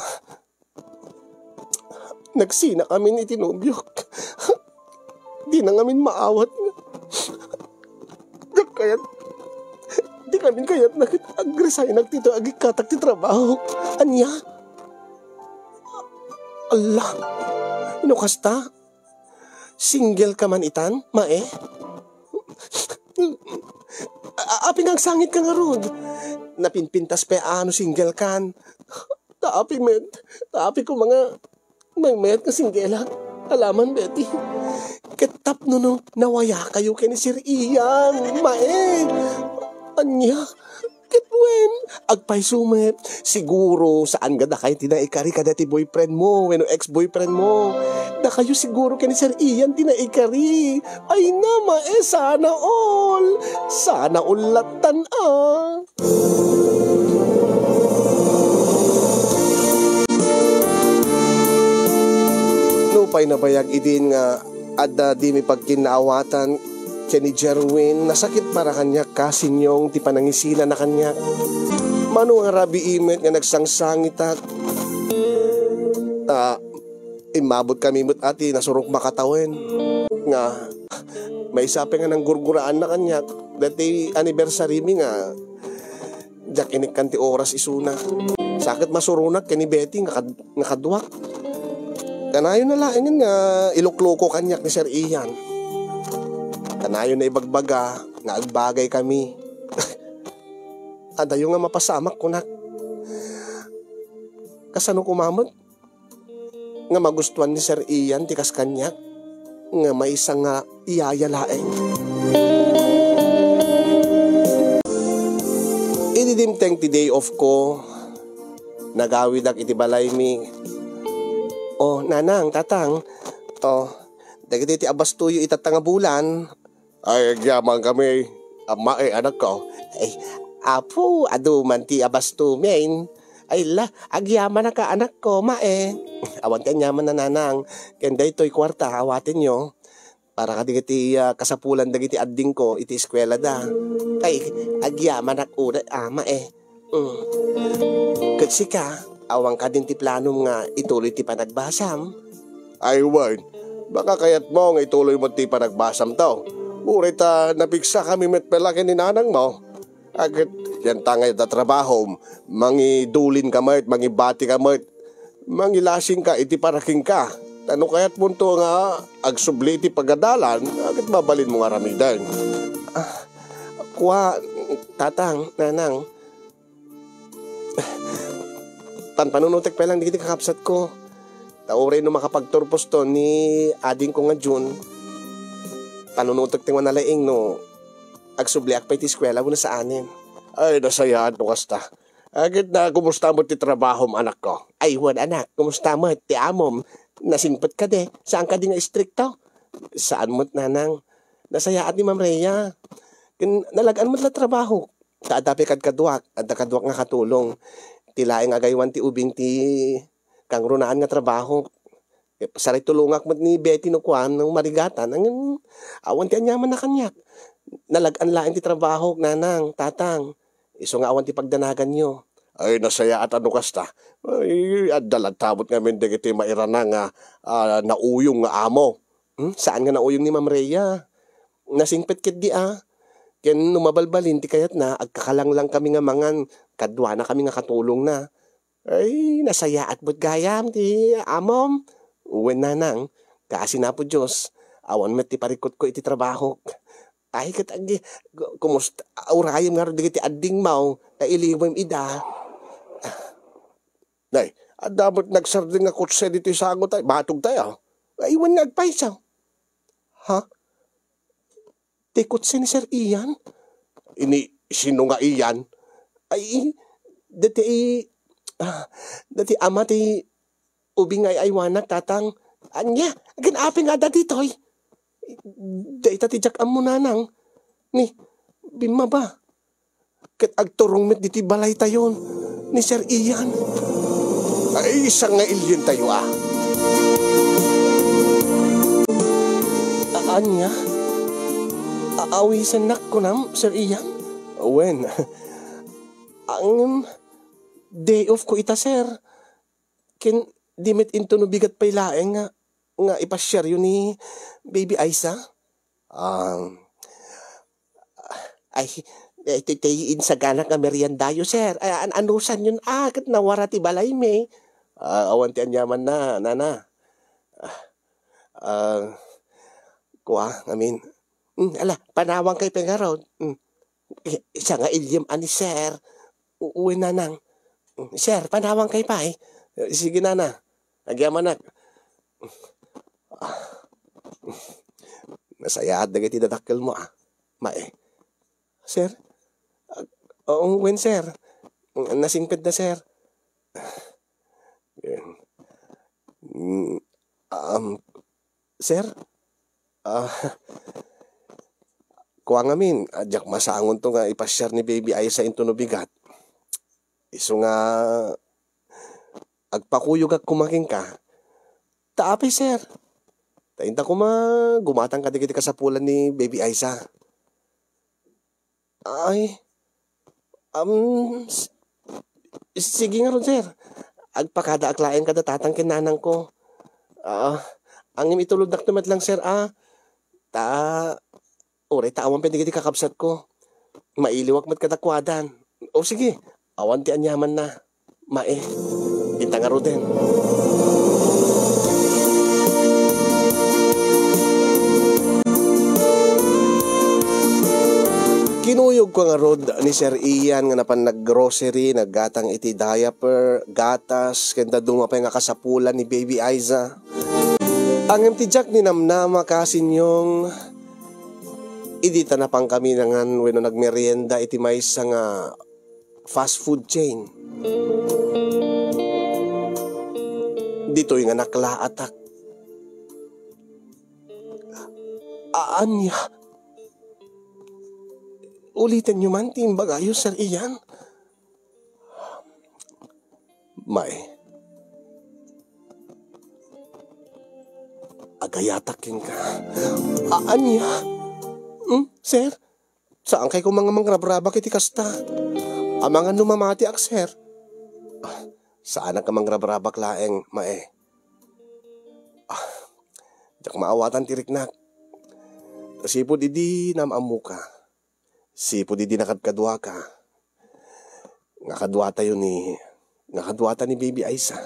nagsina kami ni Tinubyok. Di na ngamin maawat nga. Kaya't, di kami kaya't nag-resign nagtito agikatak ti trabaho. Anya? Allah, inukasta? Single ka man itan, Api nga sangit ka nga rod. Napinpintas pa single kan. Taapi ko mga may met na single. Alaman, Betty. Ketap no, nawaya kayo kay ni Sir Ian, Anya? Kitwen, agpay sumet. Siguro, saan gada kayo tinaikari ka dati boyfriend mo, weno ex-boyfriend mo. Da kayo siguro kay ni Sir Ian tinaikari. Ay na, sana all. Sana ulatan, Nupay na bayag idin nga, at di mi pagkinaawatan ni Jerwin, nasakit para kanya kasinyong ti panangisina na kanya. Mano ang rabi imet nga nagsangsangit at imabot kami mo't ati nasurok makatawin nga may sapi nga ng gurguraan na kanya dati anniversary mi nga jak inikkan ti oras isuna sakit masurunak kani Betty nga kadwak kanayon na laingin nga ilukloko kanyak ni Sir Ian. Kanayon na ibagbaga, nga agbagay kami. Adayo nga mapasamak ko na. Kasano kumamot? Nga magustuhan ni Sir Ian, tikas kanya, nga may isang nga iyayalaeng. Ididimteng ti day off ko, nagawid ak iti balay mi. Nanang, tatang, dagiti ti abastuyo itatanga bulan, ay, agyaman kami. Anak ko. Ay, apo, aduman ti abasto, men. Ay, agyaman na ka, anak ko, Awan ka nyaman na nanang. Kenda ito'y kwarta, awatin nyo. Para ka digiti kasapulan dagiti adding ko, iti eskwela da. Kay, agyaman na una, Kasi ka, awang ka din ti planom nga ituloy ti panagbasam. Ay, Ward, baka kayat mo nga ituloy mo ti panagbasam to. Uray ta napiksa kami met pelaki ni nanang mo. Agad yan tangay da trabaho, mangidulin ka met, mangibati ka met, mangilasing ka, iti paraking ka. Tano kaya't punto nga agsubli iti pagadalan, agad babalin mo nga ramidan. Kuha, tatang, nanang. Panunutek pa lang di kiti kakapsat ko. Tauray no makapagturpos to ni ading ko nga June. Panunutek tingwan na laing no agsubliak pa iti eskwela mo na sa anin. Ay, nasayaan mo kasta. Agad na, kumusta mo ti trabaho mo, anak ko? Ay, wan anak, kumusta mo ti amom? Nasingpat ka de, saan ka di nga istrikto? Saan mo't nanang? Nasayaan ni Ma'am Rhea. Nalagaan mo't la trabaho. Kaadapi kad kaduak, at kaduak nga katulong. Tilaing agaywan ti ubing ti kang runaan nga trabaho. Saray tulungak mo't ni Betty no kuan ng marigatan. Ang awan ti anyaman na kanyak. Nalagaan laing ti trabaho, nanang, tatang. Iso nga awan ti pagdanagan nyo. Ay, nasaya at ano kasta. Ay, adalag tabot nga min iti mairana nga nauyong nga amo. Saan nga nauyong ni Ma'am Rhea? Nasingpet kit di Ken numabalbalin ti kayat na agkakalang lang kami nga mangan kadwa na kami nga katulong na. Ay, nasaya at but gayam ti amom. Uwen nanang, kaasi na po Diyos. Awan met ti parikot ko iti trabaho. Ay, katagi, kumusta, aurayam nga rin ti adding mau, na iliwam ida. Nay, dapat nagsarding nga kutse dito sago tayo, batog tayo. Ay, iwan nga agpaisaw. Ha? Ti kutse ni Sir Ian? Sino nga iyan? Ay, dati ama ti ubing ay aywanak tatang. Anya, ganapi nga da ditoy. Dahil tatijak ang munanang. Ni, bima ba? Kat agturong met diti balay tayon. Ni Sir Ian. Ay, isang nga ilyon tayo Anya? Aawisan nak ko nam, Sir Ian? When? Ang day off ko ita, sir. Ken dimit into no bigat pay laeng nga ipashare yun ni Baby Aiza. Ay, titayin sa ganak nga meriendayo, sir. Ay, anusan yun kat nawara ti balay me. Awan ti anyaman na, nana. Kuha, amin. Ala, panawang kay pengarod. Isa nga ilyam ani, sir. Uwi nanang. Sir, panawang kay pa Sige nana. Agyaman nak. Nasayaat na gati dadakkel mo Sir? Oo, when sir? Nasingpit na sir. Sir? Kuha nga min, adyak masangon to nga ipasyar ni Baby Aiza into no bigat. Iso nga agpakuyog ag kumaking ka. Taapay sir. Tainta ko gumatang ka digiti kasapulan ni Baby Aiza. Ay, sige nga ron sir. Agpakada aklain kada tatang kinanang ko. Ang itulod naktumat lang sir Oray, taawan pa digiti kakabsat ko. Mailiwak mat katakwadan. O sige, awan ti anyaman na. Inta nga ro din. Kinuyog ko nga rod ni Sir Ian nga napan naggrocery, naggatang iti diaper, gatas, kenda dumapay nga kasapulan ni Baby Aiza. Ang emtijak ni namnama kasin yung idita na pang kami nangan weno nagmerienda iti maysa nga fast food chain. Dito yung nga naklaatak. Anya? Ulitin nyo man, timbagayo, Sir Ian. Agayatakin ka. Anya? Sir? Saan kay kung mga mangrabrabak iti kasta? Mga numamati ak, sir. Saan ka mangrabrabak laeng, Diyak maawatan tirik na. Sipod idi namamu ka. Sipod idi nakadkadwa ka. Nakadwata ni Baby Aiza.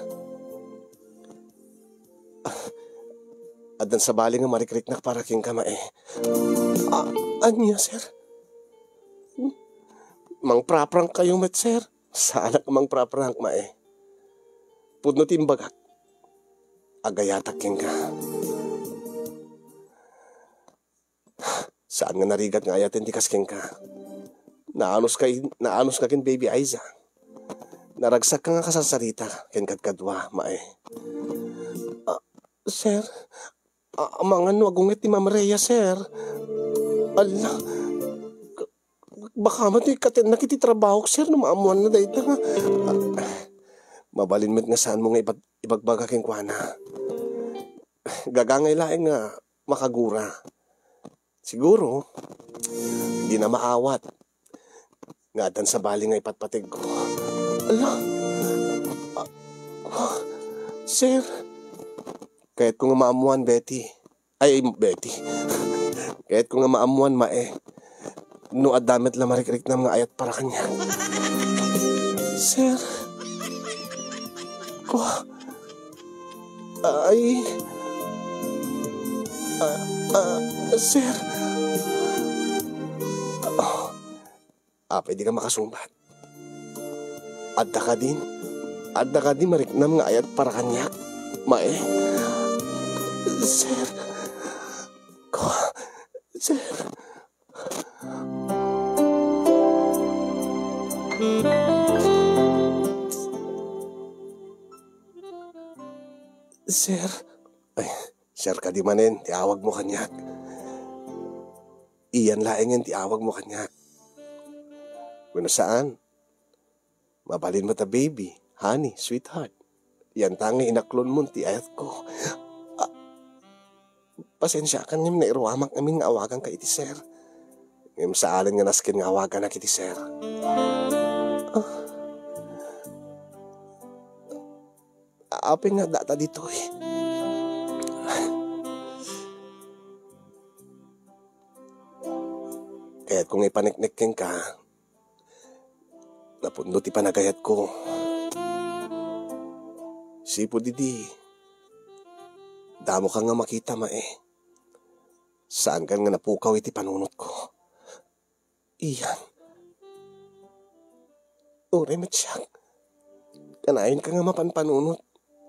Adan sa bali nga marikrik na para king kama eh. Anya, sir? Mang praprank kayo met, sir. Sana ka mang praprank ma eh. Pudno timbagak. Agayatak king ka. Saan nga narigat nga ayatin di kasking ka. Naanos ka kin Baby Aiza. Naragsak ka nga kasasarita kin kadkadwa ma eh. Sir, mga agungit ni Ma'am Rhea, sir. Ala, baka mati katin nakititrabaho, sir, numaamuan na dahito nga. Mabalin mo't nga saan mo nga ibagbaga king kuana. Gagangay laeng nga makagura. Siguro, di na maawat. Nga dan sa bali nga ipatpatig ko. Ala, sir, kahit ko nga maamuan, Betty. Kahit ko nga maamuan, mae. No adamit la marikrik na mga ayat para kanya. Sir. Ko. Sir. Pwede ka makasumbat. Adda ka din mariknam nga ayat para kanya. Mae. Sir. Sir. Sir. Sir ka di manin, tiawag mo kanyak. Iyan laengin, tiawag mo kanyak. Kung saan? Mabalin mo ta baby, honey, sweetheart. Yan tangi inaklon mo, ti ayat ko. Pasensya ka niyam na iruamak namin nga awagan ka iti sir. Ngayong saalin nga naskin nga awagan na kiti sir. Apin nga data dito eh. Kaya't kung ipaniknikin ka, napundo ti panagayat ko. Sipo didi. Damo ka nga makita ma eh. Saan ka nga napukaw iti panunot ko? Iyan. Ure matsyang. Kanayon ka nga mapanpanunot.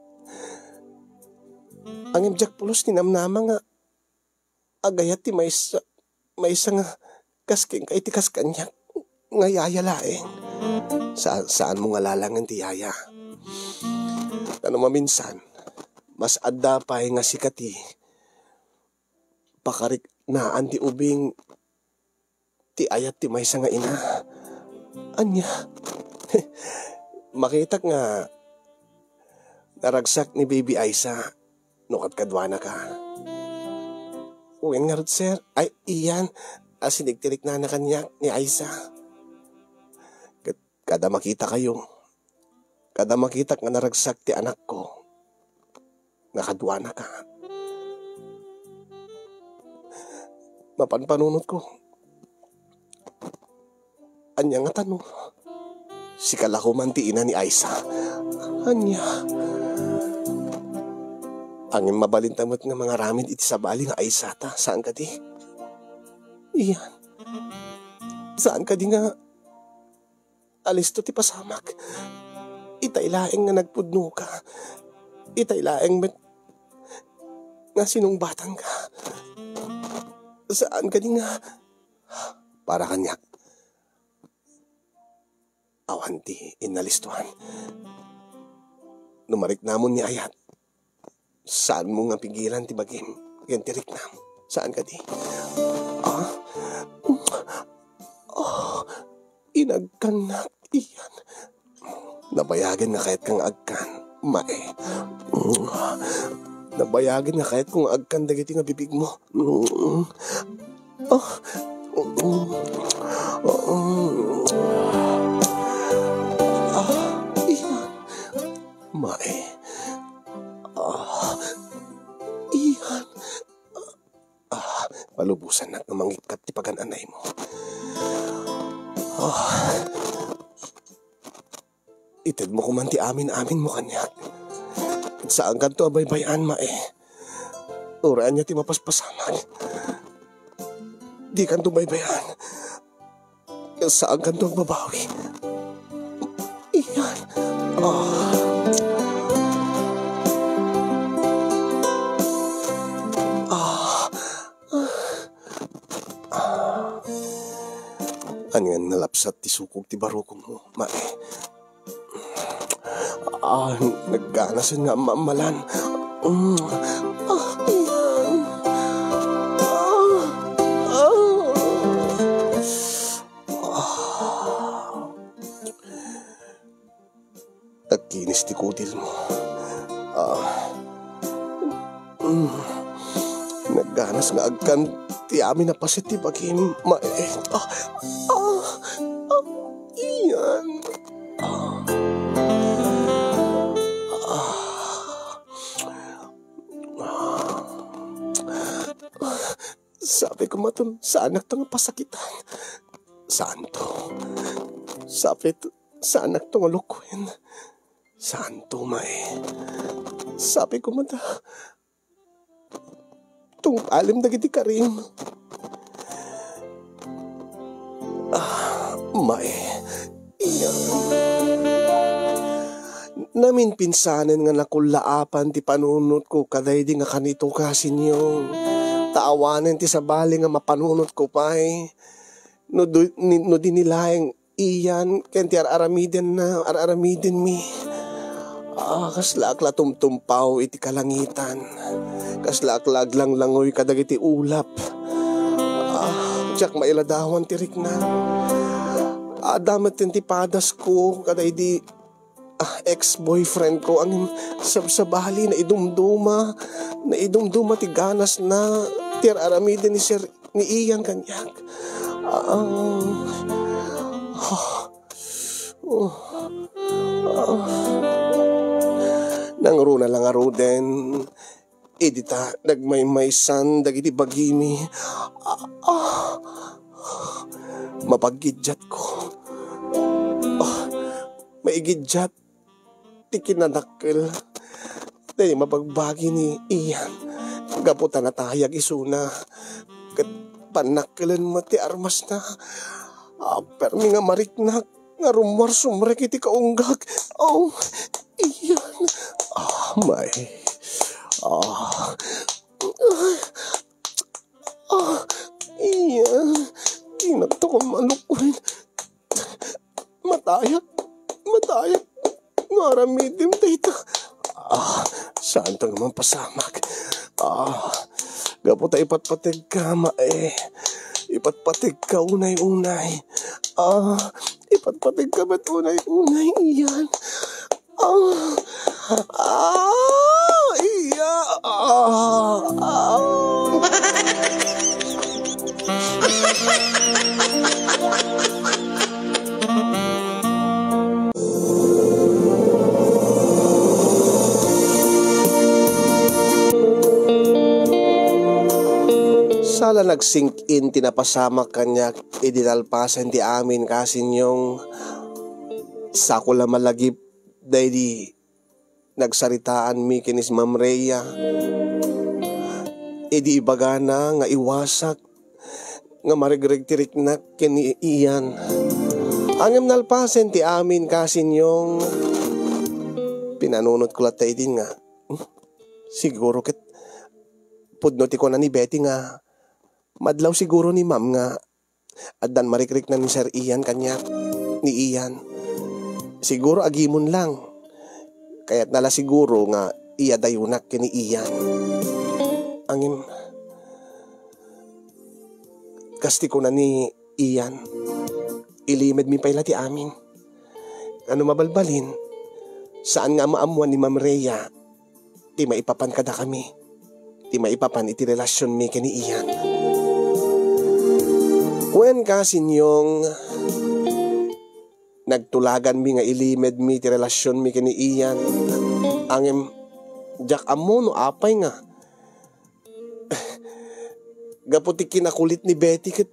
Ang imjak pulos ni namnama nga. Agayat ti may isa nga kasking ka iti kaskanyak. Nga yayalaeng. Saan mo nga lalangan ti yaya? Ano maminsan? Mas adda pa nga sikati. Pakarik na anti ubing ti ayat ti maysa nga ina. Anya. Makita nga naragsak ni Baby Aiza no kadkadwana ka. Uwin nga rod sir. Ay iyan asinigtirik na kanya ni Aiza. Kada makita kayo. Kada makita nga naragsak ti anak ko. Nakadwana ka. Mapanpanunot ko. Anya nga tanong. Si kalakuman ti ina ni Aiza. Anya. Angin mabalintamot nga mga ramid iti sabali nga Aiza ta. Saan ka di? Iyan. Saan ka di nga alisto ti pasamak. Itailaeng nga nagpudno ka. Itailaeng nga sinungbatan ka. Saan ka di nga para kanyak. Awanti inalistuhan. Numarik namon ni ayat. Saan mo nga pigilan ti bagim? Yan tirik nam. Saan ka di? Inagkanak iyan. Nabayagan nga kahit kang agkan. Mae. Nabayagin nga kahit kung agkan dagiti nga bibig mo. Iyan. Mae. Iyan. palubusan na mangikap ti pagananay mo. Oh. Ited mo kuman ti amin mo kanyak. Saan kanto abaybayan Uraan niya ti mapaspasaman. Di kanto baybayan. Saan kanto ang babawi. Iyan. Ano yan nalapsat ti sukog ti barukong mo, Nagganasan nga maamalan. Iyan. Nagkinis ti kutil mo. Nagganas nga agkan ti amin na pasit ti bagim iyan. Sabi ko matun, saan to nga pasakitan? Saan to? Sabi to, saan to nga lukuin? Saan to, Sabi ko mata, tung alim na giti karim. Iyan. Namin pinsanen nga nakulaapan ti panunot ko kaday di nga kanito kasinyong. Taawanen ti sabali nga mapanunot ko no dinilayang iyan ken ti araramiden mi. Kaslakla tumtumpaw iti kalangitan. Kaslaklag lang langoy kadagiti ulap. Tiyak mailadawan ti rikna. Damat ti padas ko kaday di ex-boyfriend ko ang sabsabali na idumduma ti ganas na ti araramiden ni iyan kanyak. Nangro na lang den. Edita nagmaymaysan dagiti bagimi. Mapaggidyat ko. Maigidjat ti kinadakkel. Dahil mapagbagi ni iyan. Gaputan na tayag isuna. Kat panakkelan mo ti armas na. Permi nga mariknak. Nga rumor sumrek iti kaunggag. Iyan. Iyan. Tinagto ko malukuin. Matayak. Naramidim dito. Saan to naman pasamak? Gapo tayo ipatpatig ka, Ipatpatig ka unay-unay. Ipatpatig ka ba't unay-unay? Iyan. Sala nagsink in tinapasamak kanya idinalpasan ti amin kasinyong sakula malagip dahil nagsaritaan mi kinis Ma'am Rhea. Idi ibagana nga iwasak nga marigregtirik na kini iyan. Angem nalpasen ti amin kasinyong pinanunot ko latay din nga. Siguro ket pudno ti ko na ni Betty nga madlaw siguro ni Ma'am nga addan marikrik na ni Sir Ian kanya ni Ian. Siguro agimon lang. Kaya't nala siguro nga iya dayunak kini Ian. Angin kasti ko na ni Ian. Ilimed mi payla ti amin. Ano mabalbalin? Saan nga maamuan ni Ma'am Rhea? Ti maipapan kada kami. Ti maipapan iti relasyon mi kini Ian. When kasinyong nagtulagan mi nga ilimed mi ti relasyon mi kini Ian. Angem jak amo no apay nga. Gaputi kinakulit ni Betty ket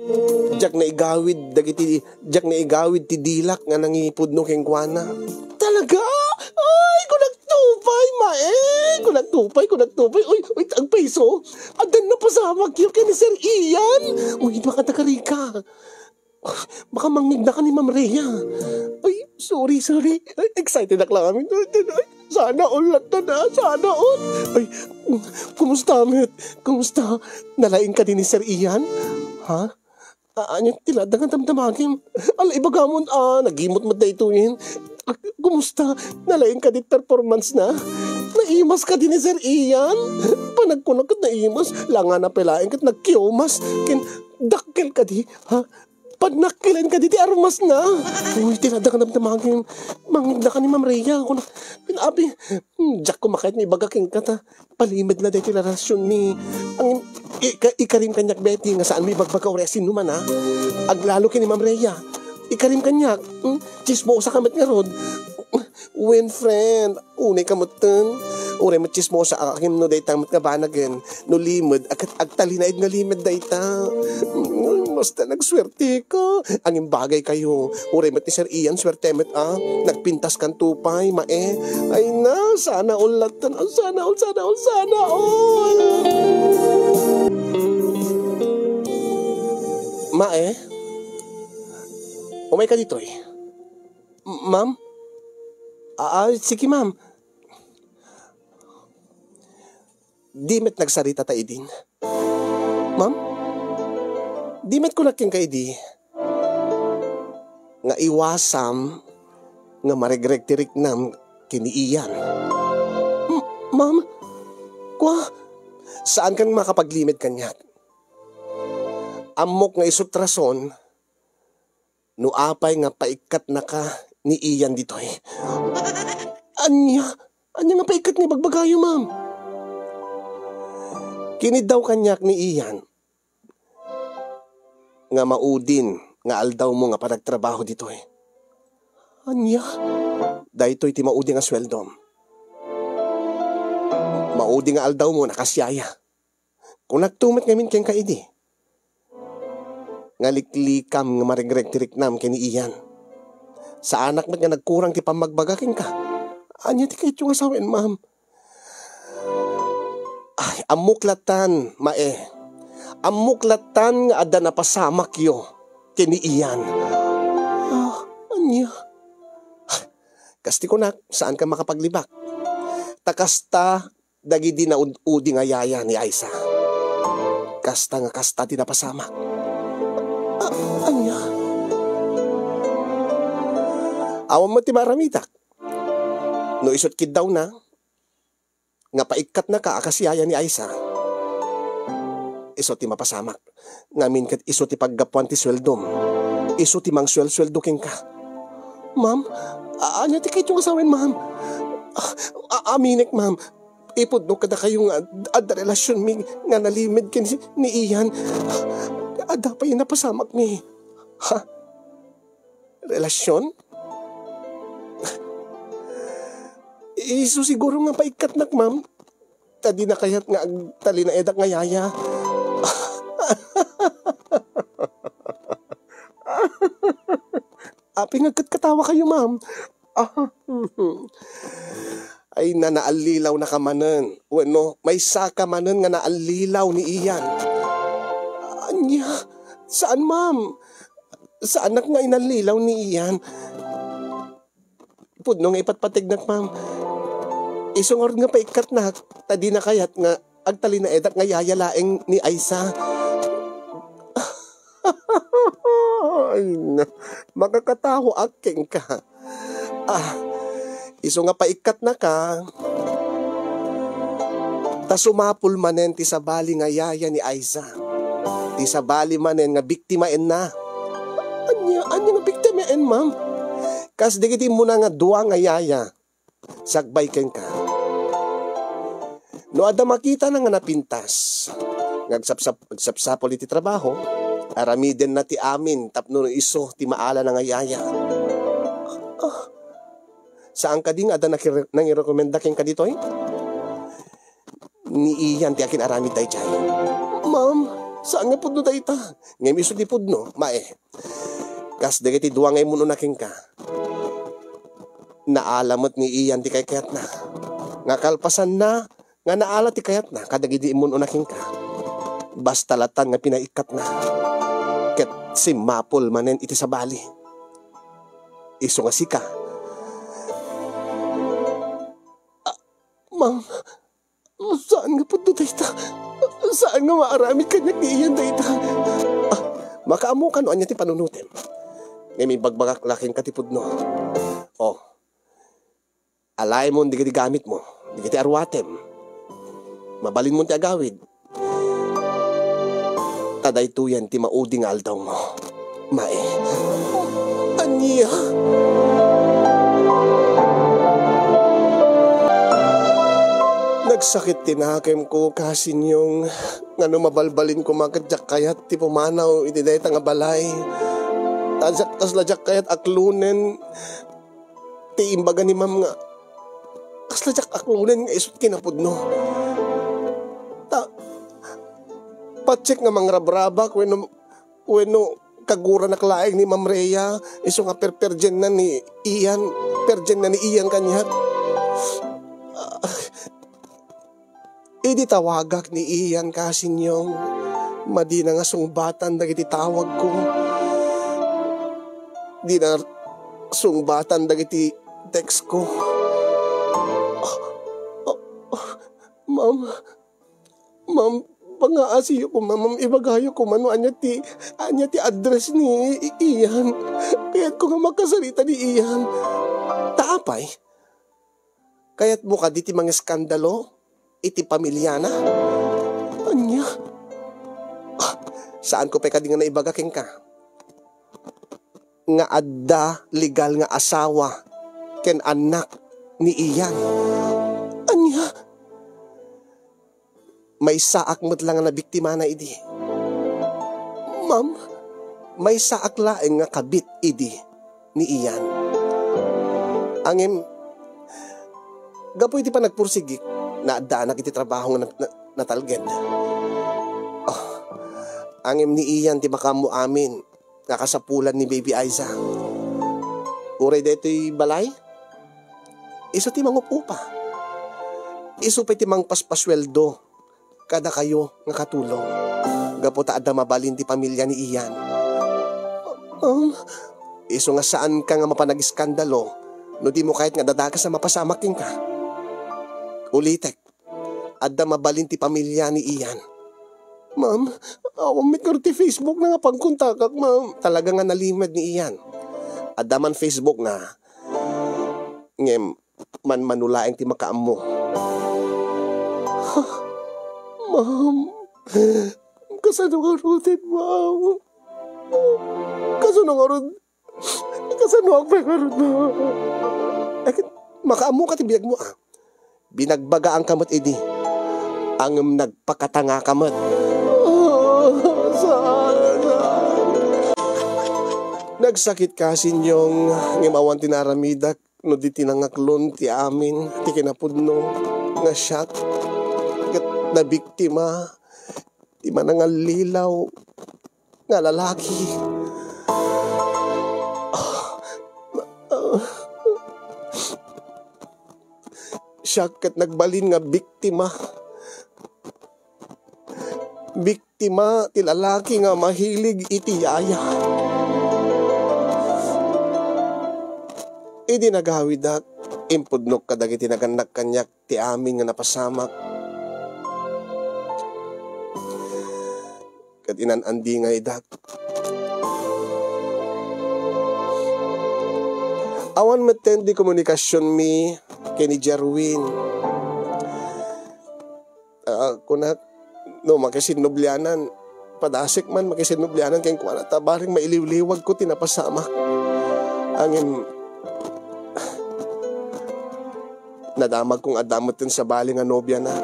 jak na igawid ti dilak nga nangipudno keng kuana. Talaga? Ay, kunagtupay, kunagtupay. Uy, ang peso. Adan na pasama kyo kay ni Sir Ian. Uy, makatagari ka. Baka mangnig na ka ni Ma'am Rhea. Ay, sorry. Ay, excited na lang kami. Sana all na. Ay, kumusta, Met? Kumusta? Nalain ka din ni Sir Ian? Ha? Anya tiladang ang damdamagin. Ibaga mo, nagimot mo da ito yun. Kumusta? Nalain ka din performance na? Naimas ka din ni Sir Ian? Panagkunak ka naimas, langan na pelain ka nagkiumas. Dakkel ka di, ha? Pagnakilan ka di armas na. Uy, tiladang ang damdamagin. Mangigda ka ni Ma'am Rhea. Pinabi, Jack kumakait ni ibaga king kata. Palimid na dahil relasyon ni ang ikarim kanyak Betty nga saan may bagbaga o resin naman ha. Aglalo ki ni Ma'am Rhea. Ikarim kanyak. Chismo sa kamat nga rod. When friend, unay kamutan. Ure machismo sa akim no dayta mat nga banagin. No limod, agtalinaid nga limod dayta. Basta nagswerte ka. Ang imbagay kayo. Ure mat ni Sir Ian, swerte mat nagpintas kan tupay, mae. Ay na, sana all latan. Sana all. Mae? Umay ka dito eh. Ma'am? Sige ma'am. Di met nagsarita ta idin. Ma'am? Di met ko naking kaidi. Nga iwasam nga maregrek-tirik nam kini Ian. Ma'am? Saan kang makapaglimit kanyak? Amok nga isutrason, no apay nga paikat na ka ni Ian ditoy. Anya nga paikat ni bagbagayo, ma'am. Kinid daw kanyak ni Ian nga maudin nga aldaw mo nga panagtrabaho ditoy. Anya? Daytoy ti maudi nga sweldom. Maudi nga aldaw mo nakasyaya. Kung nagtumat ngamin keng kaidi, nga liklikam nga maregrek-tirik nam kini Ian. Sa anak mat nga nagkurang ti pamagbagaking ka. Anya ti kayo nga sawen, ma'am. Ay, amuklatan, mae. Amuklatan nga ada na pasamak yo kini Ian. Anya? Kasti ko na, saan ka makapaglibak? Takasta, dagi di na udi nga yaya ni Aiza. Kasta ti na pasamak. Anya? Awan mo ti maramitak. No isot kid daw na, nga paikat na ka akasiyaya ni Aiza. Isot ti mapasamak. Ngamin kat isot ti paggapuan ti sweldom. Isot ti mang sweldo king ka. Ma'am, anya ti kayo nga sawin, ma'am? Aminik, ma'am. Ipudno kada kayong ada relasyon mi nga nalimid kin ni Ian. Ada pa yun napasamak mi. Ha? Relasyon? Iso siguro nga paikat nak, ma'am. Tadi na kayat nga tali na edak nga yaya. Pinagkat katawa kayo, ma'am. Ay naalilaw na kamanan. Bueno, may saka manan nga naalilaw ni Ian. Anya? Saan, ma'am? Saan nga inalilaw ni Ian? Pudno nga ipatpatignak, ma'am. Isungor nga paikat na, tadi na kayat nga agtali na edak nga yayalaeng ni Aiza. Ay na, makakataho aking ka. Iso nga paikat na ka. Ta sumapul manen ti sabali nga yaya ni Aiza. Ti sabali manen nga biktimaen na. Anya nga biktimaen, ma'am? Kas digiti mo na nga duwa nga yaya. Sagbay ken ka. No ada makita na nga napintas. Nagsapsapol iti trabaho. Aramiden na ti amin tapno no iso ti maala na nga yaya. Saan ka ding ada nang i-recommenda ken ka ditoy? Ni Ian ti akin aramid day chay. Ma'am, Saan nga pudno dayta? Ngayon iso di pudno, mae. Kas dagiti duwa ngay muno naking ka. Naalamot ni iyan ti kayat na. Nga kalpasan na, nga naala ti kayat na, kadagidi muno naking ka. Basta latan nga pinaikat na. Ket si Mapol manen iti sa bali. Iso nga sika. Ma'am, saan nga pudno dayta? Saan nga maaramid kanyak ni iyan dayta? Makaamo ka no anya ti panunutem. Ngay may bagbagak laking katipod no. Oh, alay mo, di gamit mo. Di ti arwatem. Mabalin mo ti agawid. Taday tuyan ti mauding aldaw mo. Mae. Anya? Nagsakit tinakem ko kasin yung ngano mabalbalin ko makadyak kayat ti pumanaw iti day nga balay. Tas lajak kayat aklunen ti imbaga ni ma'am nga kas lajak aklunen nga isut kinapudno. Patsik nga mangrabrabak weno kagura na klaeng ni Ma'am Rhea iso nga perperjen na ni Ian kanyat. Idi tawagak ni Ian kasin yung madina nga sungbatan dagiti tawag ko. Di na sungbatan dagiti text ko. Ma'am, pangaasiyo ko ma'am, ibagayo ko mano anya ti address ni Ian. Kaya't ko nga makasalita ni Ian. Taapay, kaya't mo ka diti mga skandalo, iti pamilya na. Anya? Saan ko pa ka di nga naibagaking ka? Nga adda legal nga asawa ken anak ni Ian. Anya? May saak mo't lang na biktima na idi. Ma'am, may saak laeng nga kabit idi ni Ian. Angem, gapo iti pa nagpursigik na adda iti trabaho nga natalged. Oh, angem ni Ian ti makamo amin nakasapulan ni Baby Aiza. Uray deto'y balay? Iso ti mangupupa. Iso pa ti mang paspasweldo kada kayo nga katulong. Gapo ta adda mabalin ti pamilya ni Ian. Iso nga saan ka nga mapanag-iskandalo no di mo kahit nga dadakas na mapasamaking ka. Ulitek, adda mabalin ti pamilya ni Ian. Ma'am, awamit ko ti Facebook na nga pagkontakak, ma'am. Talaga nga nalimad ni Ian. Adda man Facebook nga ngem manulaeng ti makaammo. Ma'am, kasano nga rutin, ma'am? Kasano ang pagkarod na? Makaammo ka ti biyag mo, ah. Binagbaga ang kamot, idi. Ang nagpakatanga kamot. Nagsakit kasin yung ngimawan tinaramidak no di tinangaklon ti amin ti kinapudno nga shot ket na biktima ti manangal lilaw nga lalaki. Siya ket nagbalin nga biktima ti lalaki nga mahilig iti yaya. Idi nagawid na impudnok kadagiti naganak kanyak ti amin nga napasamak. Kat inanandi nga idak. Awan maten di komunikasyon mi kini Jerwin. Kunat no makisinublianan padasik man makisinublianan kay kuana tabaring mailiwliwag ko tinapasamak. Angin nadamag kong adamotin sa bali nga nobya na.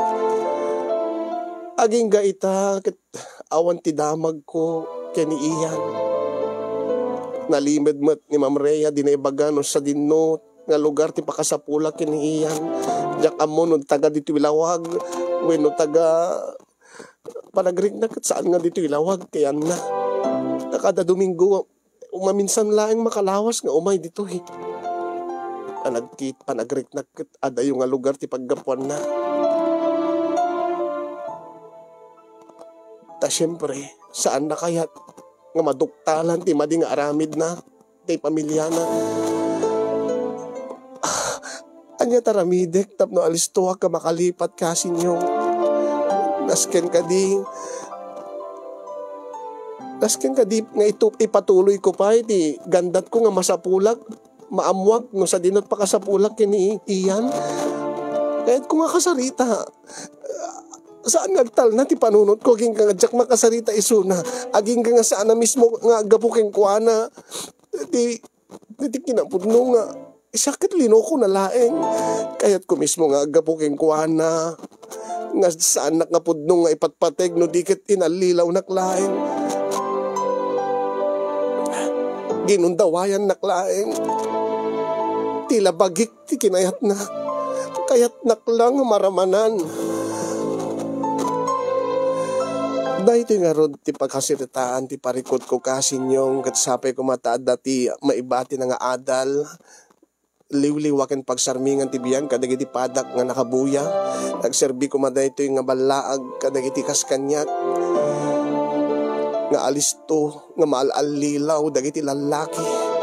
Aging gaita ket awan ti damag ko kani Ian. Nalimid met ni Ma'am Rhea dinaibaga no sa dinno nga lugar ti pakasapula kini Ian. Jak amon no taga dito Wilawag wenno taga panagrig na kat saan nga dito ilawag kaya na. Nakada Domingo, umaminsan laing makalawas nga umay dito eh. Panagrig na kat ada yung nga lugar ti paggapuan na. Ta syempre, saan na kaya nga maduktalan ti madi nga aramid na ti pamilya na. Anya taramidek tapno alistuwa ka makalipat kasin yung nasken ka di nga ipatuloy ko pa iti gandat ko nga masapulak maamwak no sa dinot pa kasapulak kini iyan kahit ko nga kasarita saan ngagtal na ti panunot ko aging ka nga jak makasarita isuna aging ka nga saan na mismo nga gapuking kuana di kinapudno nga sakit lino ko na laeng kaya't ko mismo nga gapuking kuana nga saan nakapudno nga ipatpateg no dikit inalilaw naklaeng ginundawayan naklaeng tila bagik ti kinayat na kayat naklang maramanan dahito nga rod ti pagkasiritaan ti parikot ko kasinyong katsapay ko mataad dati maibati na nga adal liwliwaken pagsarmingan ti biyan kadagiti padak nga nakabuya nagserbi ko maday ito yung nga balaag kadagiti kaskanyak nga alisto nga maalalilaw dagiti lalaki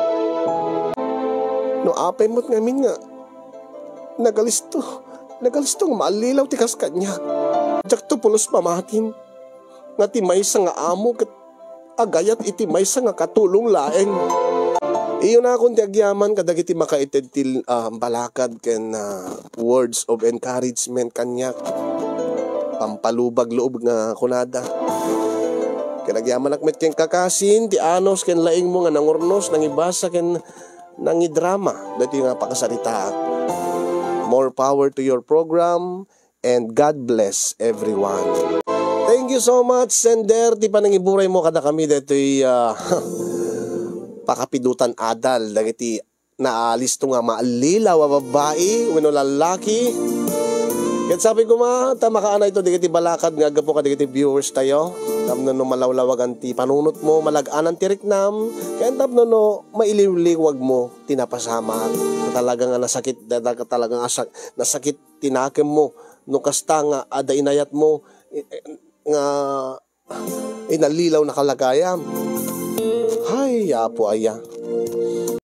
no apay mo't ngamin nga nagalisto nga maalalilaw ti kaskanyak jak to pulos pamatin nga ti maysa nga amo kat agayat iti maysa nga katulong laeng. Iyon na akong tiagyaman kadagiti makaited til balakad ken words of encouragement kanyak pampalubag loob nga kunada. Kinagyaman akmet ken kakasin ti anos ken laing mo nga nangurnos nangibasa ken nangidrama dati nga pakasarita. More power to your program and God bless everyone. Thank you so much sender ti panangiburay mo kada kami detoy pakapidutan adal dagiti naalis to nga maalilaw a babae wenno lalaki ket sabi ko makaana ito dagiti balakad nga gapo ka dagiti viewers tayo tapno no malawlawagan ti panunot mo malag-anan ti riknam ket tapno no mailiwliwag mo tinapasama talaga nga nasakit talaga nga nasakit tinakem mo no kasta nga ada inayat mo nga inalilaw na kalagayan. Hay, apo aya.